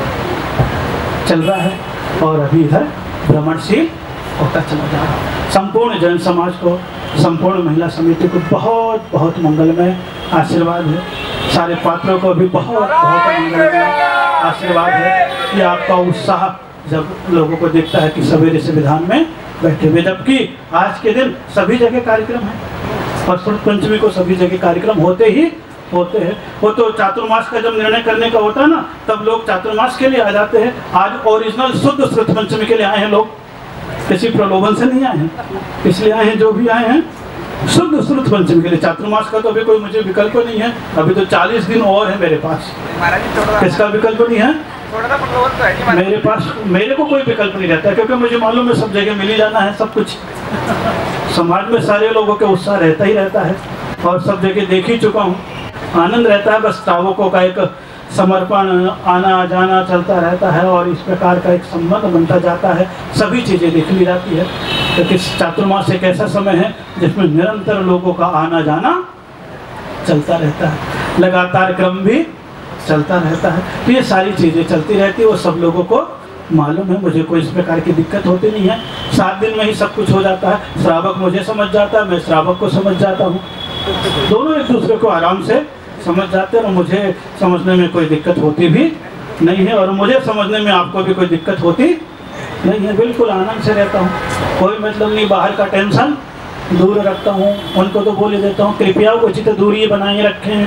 चल रहा है और अभी इधर भ्रमणशील होता चला जा रहा है। संपूर्ण जैन समाज को, संपूर्ण महिला समिति को बहुत बहुत मंगलमय आशीर्वाद है। सारे पात्रों को भी बहुत बहुत मंगलमय आशीर्वाद है कि आपका उत्साह जब लोगों को देखता है कि सवेरे से विधान में बैठे हुए, जबकि आज के दिन सभी जगह कार्यक्रम है और श्रुत पंचमी को सभी जगह कार्यक्रम होते ही होते हैं। वो तो चातुर्मास का जब निर्णय करने का होता है ना तब लोग चातुर्मास के लिए आ जाते हैं। आज ओरिजिनल शुद्ध श्रुत पंचमी के लिए आए हैं लोग, किसी प्रलोभन से नहीं आए हैं, इसलिए आए हैं जो भी आए हैं शुद्ध श्रुत पंचमी के लिए। चातुर्मास का तो अभी कोई मुझे विकल्प नहीं है, अभी तो चालीस दिन और है मेरे पास। किसका विकल्प नहीं है मेरे पास? मेरे को कोई विकल्प नहीं रहता क्योंकि मुझे मालूम है सब जगह मिल ही जाना है सब कुछ। समाज में सारे लोगों के उत्साह रहता ही रहता है और सब जगह देख ही चुका हूँ, आनंद रहता है। बस श्रावकों का एक समर्पण आना जाना चलता रहता है और इस प्रकार का एक संबंध बनता जाता है, सभी चीज़ें देख ली जाती है। क्योंकि तो चातुर्मास एक ऐसा समय है जिसमें निरंतर लोगों का आना जाना चलता रहता है, लगातार क्रम भी चलता रहता है। तो ये सारी चीज़ें चलती रहती है, वो सब लोगों को मालूम है। मुझे कोई इस प्रकार की दिक्कत होती नहीं है, सात दिन में ही सब कुछ हो जाता है। श्रावक मुझे समझ जाता है, मैं श्रावक को समझ जाता हूँ, दोनों एक दूसरे को आराम से समझ जाते हैं और मुझे समझने में कोई दिक्कत होती भी नहीं है और मुझे समझने में आपको भी कोई दिक्कत होती नहीं है। बिल्कुल आनंद से रहता हूँ, कोई मतलब नहीं, बाहर का टेंशन दूर रखता हूँ। उनको तो बोल देता हूँ कृपया उचित दूरी बनाए रखें,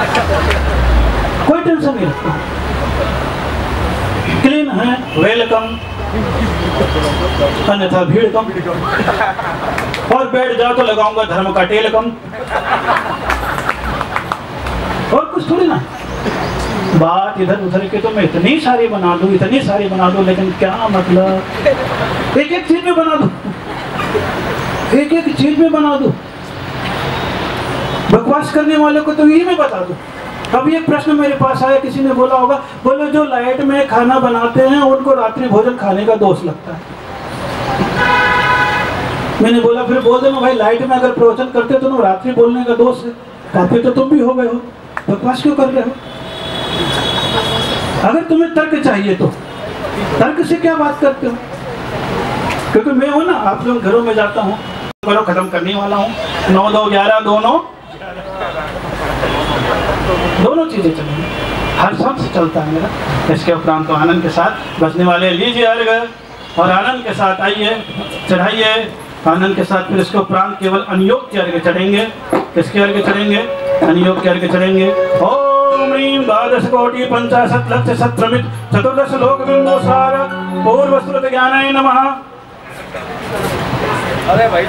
कोई टेंशन नहीं रखता, क्लीन है, वेलकम, अन्यथा भीड़ कम, और बैठ जाओ तो लगाऊंगा धर्म का टेल कम, और कुछ थोड़ी ना। बात इधर उधर के तो मैं इतनी सारी बना दूं इतनी सारी बना दूं लेकिन क्या मतलब, एक एक चीज में बना दूं, एक एक चीज में बना दूं। बकवास करने वाले को तो यही मैं बता दूं। अभी एक प्रश्न मेरे पास आया, किसी ने बोला होगा, बोले जो लाइट में खाना बनाते हैं उनको रात्रि भोजन खाने का दोष लगता है। मैंने बोला फिर बोल देना भाई लाइट में अगर प्रवचन करते तो रात्रि बोलने का दोष है, काफी तो तुम भी हो गए हो, बकवास क्यों कर रहे हो? अगर तुम्हें तर्क चाहिए तो तर्क से क्या बात करते हो? क्योंकि मैं हूं ना, आप लोग घरों में जाता हूँ, करो खत्म करने वाला हूँ, नौ दो ग्यारह दोनों दोनों चीजें चलेंगी, हर शब्द से चलता है मेरा। इसके उपरांत तो आनंद के साथ बचने वाले लीजिए अर्घ और आनंद के साथ आइए चढ़ाइए, आनंद के साथ। फिर इसके उपरांत केवल अनियोग के अर्घ चढ़ेंगे। किसके अर्घ चढ़ेंगे? अनियोग के अर्घ चढ़ेंगे। ओम ह्रीं द्वादश कोटि पंचाशत लक्ष सत्रमित चतुर्दश लोक बिंदुसार पूर्व श्रुत ज्ञानाय नमः। अरे भाई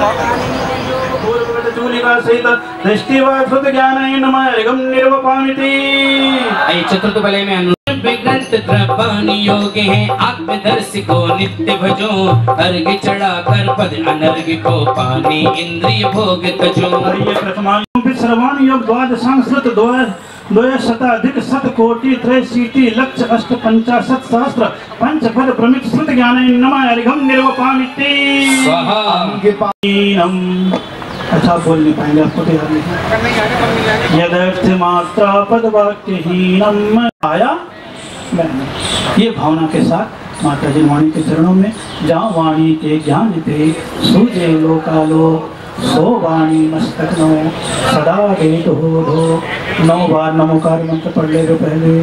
पूर्व चूलिका सहित दृष्टिवा श्रुत ज्ञानाय नमः अर्घं निर्वपामिति। ऐ चतुर्थ बलय में ग्रंथ कृपान योग है, आत्मदर्शी को नित्य भजो, अर्घ चढ़ा कर पद अनर्घ को पानी इंद्रिय भोग तजो। ये प्रथमा श्रवण योग द्वादशांशत द्वय शताधिक शत कोटि त्रयशीति लक्ष अष्ट पंचाशत सहस्त्र पंच पद प्रमित श्रुत ज्ञानाय नमः अर्घं निर्वपामिति। स्वाहा। अच्छा बोल नहीं पाएंगे, आपको तो याद नहीं। यदर्थ मात्रा पद वाक्यहीनम आया मैंने ये भावना के साथ माता जी वाणी के चरणों में, जहाँ वाणी के ज्ञान थे सूझे लोकालो सो वाणी मस्तक नो सदा वेद हो धो। नौ बार नमोकार मंत्र पढ़ ले पहले।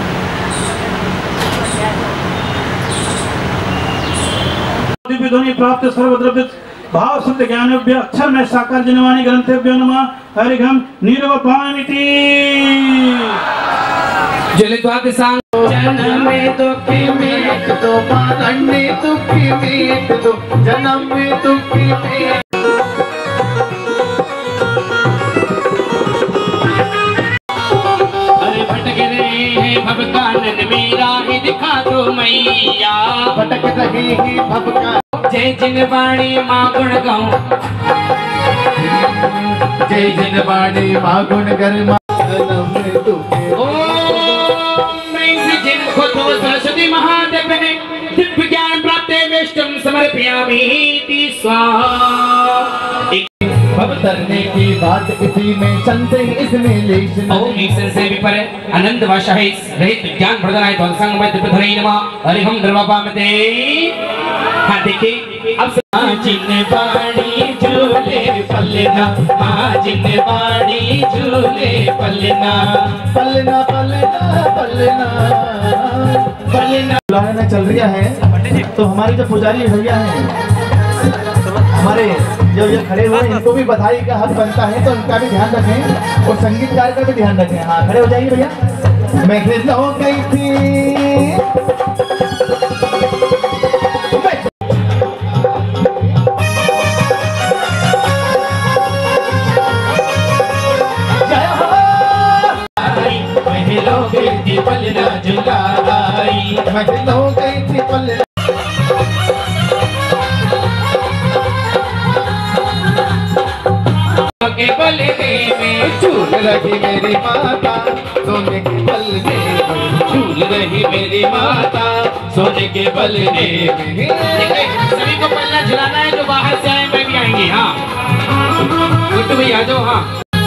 दिव्य ध्वनि प्राप्त सर्वद्रव्य भाव शुद्ध ज्ञानव्य अक्षर में साकार जनवाणी ग्रंथेभ्यो नमः अर्घं निर्वपामिति। जल द्वादशांग जन्म में दुख में दो पारण्य दुखी मीट दो जन्म में दुखी मीट। अरे भटक रहे हैं भवकानन मेरा ही दिखा दो मैया। भटक रहे हैं भवका जय जिनवाणी माँ गुण गाऊं, जय जिनवाणी माँ गुण गर माँ जन्म में दुखी। सरस्वती महादेव ने दिव्य ज्ञान प्राप्त वेष्टम समर्पयामि स्वाहा। भवतरने की बात इसी में चलते इसमें लेश ओम एक से विपर आनंद भाषा है रहित ज्ञान प्रदानाय तो संग में दिव्य धरे नमः हरि हम द्रवापामते। हाँ देखिए अब जिनवाड़ी झूले पलना, माँ जिनवाड़ी झूले पलना पलना पलना पलना पलना। बुलाना चल रहा है तो हमारे जो पुजारी भैया हैं हमारे जो ये खड़े हुए इनको भी बधाई का हक बनता है तो इनका भी ध्यान रखें और संगीतकार का भी ध्यान रखें। हाँ खड़े हो जाइए भैया। मैं खिल हो गई थी पलना झुलाई, मैं खिल हो गई थी पलना के बलने में झूल रही मेरी माता सोने के बलने में, झूल रही मेरी माता सोने के बलने में। सभी को पलना झुलाना है, जो बाहर से आए मैं भी आएंगे। हाँ गुड्डू भाई आ जाओ। हाँ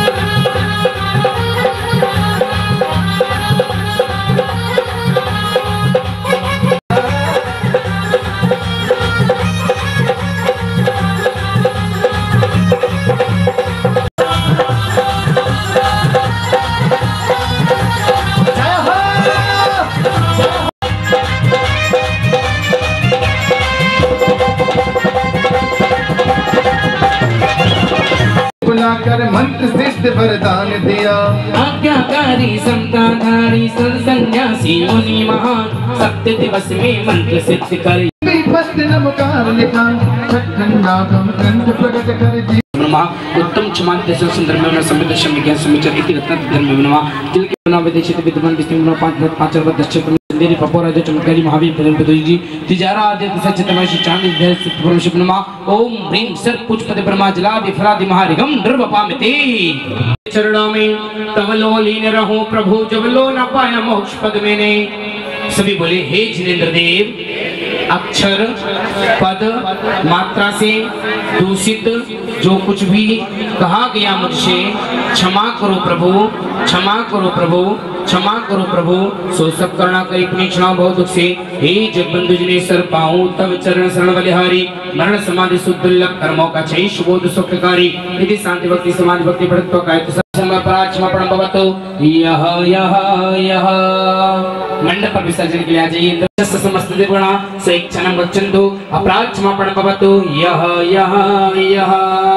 बुलाकर मंत्र सिद्ध वरदान दिया। आज्ञाकारी समताधारी संन्यासी मुनि महान सप्त दिवस में मंत्र सिद्ध कर नमकार लिखा छठन्नाथम कंठ प्रकट कर दी। ब्रह्मा उत्तम क्षमांत सुंदर में समृद्ध विज्ञान समीचर इति रत्न धर्म में ब्रह्मा तिल के बना विदेशित विद्वान विष्णु पांच पांच रत्न दक्षिण देरी पपोरा जो चमत्कारी महावीर प्रेम पदोई जी तिजारा आदि सचितमय चांदी देश परमेश्वर ब्रह्मा ओम ह्रीं सर पुष्पति ब्रह्मा जला विफरादि महारिगम द्रवपामिति। चरणों में तवलो लीन रहो प्रभु जबलो न पाया मोक्ष पद मैंने। सभी बोले हे जिनेंद्र देव अक्षर पद मात्रा से दूषित जो कुछ भी कहा गया मुझसे क्षमा करो प्रभु, क्षमा करो प्रभु, क्षमा करो प्रभु। सो सब करना करी पुनी क्षणा बहुत दुख से हे जगबंधु जिने सर पाऊं तब चरण शरण बलिहारी मरण समाधि सुदुर्लभ कर्मों का क्षय शुभोध सुखकारी यदि शांति भक्ति समाधि भक्ति भक्तत्व कायित पराक्षमापणं भवतु। यह यह यह मंडप पर विसर्जन के लिए आ जाइए। समस्त देवगणा स्वेच्छानं गच्छन्तु अपराक्षमापणं भवतु। यह यह यह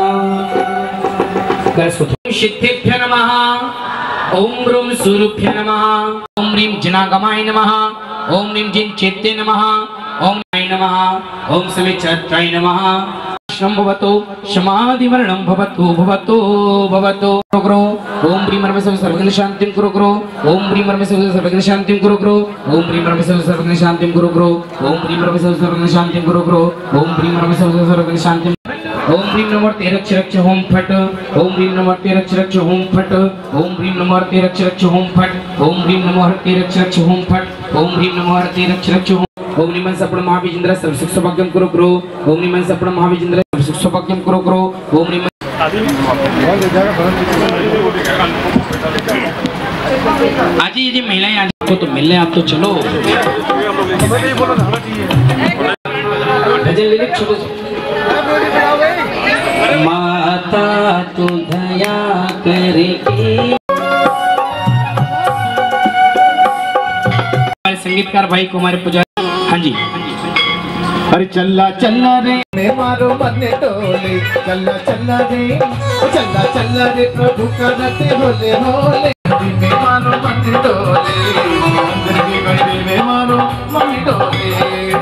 सिद्धेभ्य नमः। ओम ह्रूं सूरुभ्य नमः। ओम ह्रीं जिनागमाय नमः। ओम ह्रीं जिन चेत्ते नमः। ओम नाय नमः। ओम समिच्छत्राय नमः। भवतो समाधिमरणं भवतु भवतो भवतो करो। ओम ह्रीं परमेश्वर सर्वज्ञ शांतिं कुरु करो। ओम ह्रीं परमेश्वर सर्वज्ञ शांतिं कुरु करो। ओम ह्रीं परमेश्वर सर्वज्ञ शांतिं कुरु करो। ओम ह्रीं परमेश्वर सर्वज्ञ शांतिं कुरु करो। ओम ह्रीं परमेश्वर सर्वज्ञ शांतिं। ओम ह्रीं नमो रक्ष रक्ष होम फट। ओम ह्रीं नमो रक्ष रक्ष होम फट। ओम ह्रीं नमो रक्ष रक्ष होम फट। ओम ह्रीं नमो रक्ष रक्ष होम फट। ओम ह्रीं नमो रक्ष रक्ष होम। ओम निमन सपण महाविजेंद्र सर्व सुख सौभाग्यम कुरु करो। ओम निमन सपण महाविजेंद्र सर्व सुख सौभाग्यम कुरु करो। ओम निमन आज ये जी महिलाएं आज को तो मिलने आप तो चलो भजन लिरिक छोटे माता तू दया करके। हमारे संगीतकार भाई को हमारे पुजारी। हाँ जी अरे चल्ला चल्ला रे मैं मारो मन टोले चल्ला चल्ला रे चल्ला चल्ला रे प्रभु करते होले होले मैं मारो मन टोले मैं मारो मन टोले।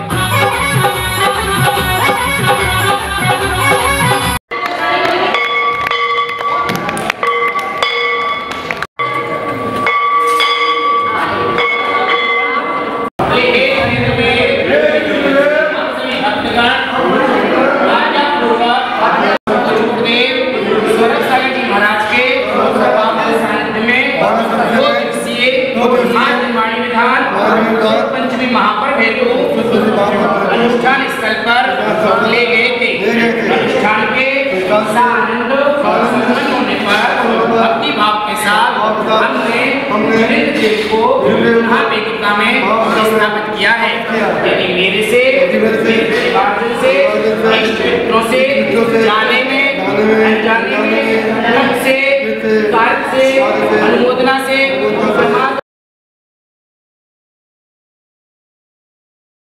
अनुष्ठान स्थल पर ले गए थे। अनुष्ठान के आनंद संपन्न होने पर भक्ति भाव के साथ हमने वीरेंद्र देव को पुनः वेदिका में स्थापित किया है। यदि मेरे से परिवारजन से इष्ट मित्रों से जाने में अनजाने में से कार्य से अनुमोदना से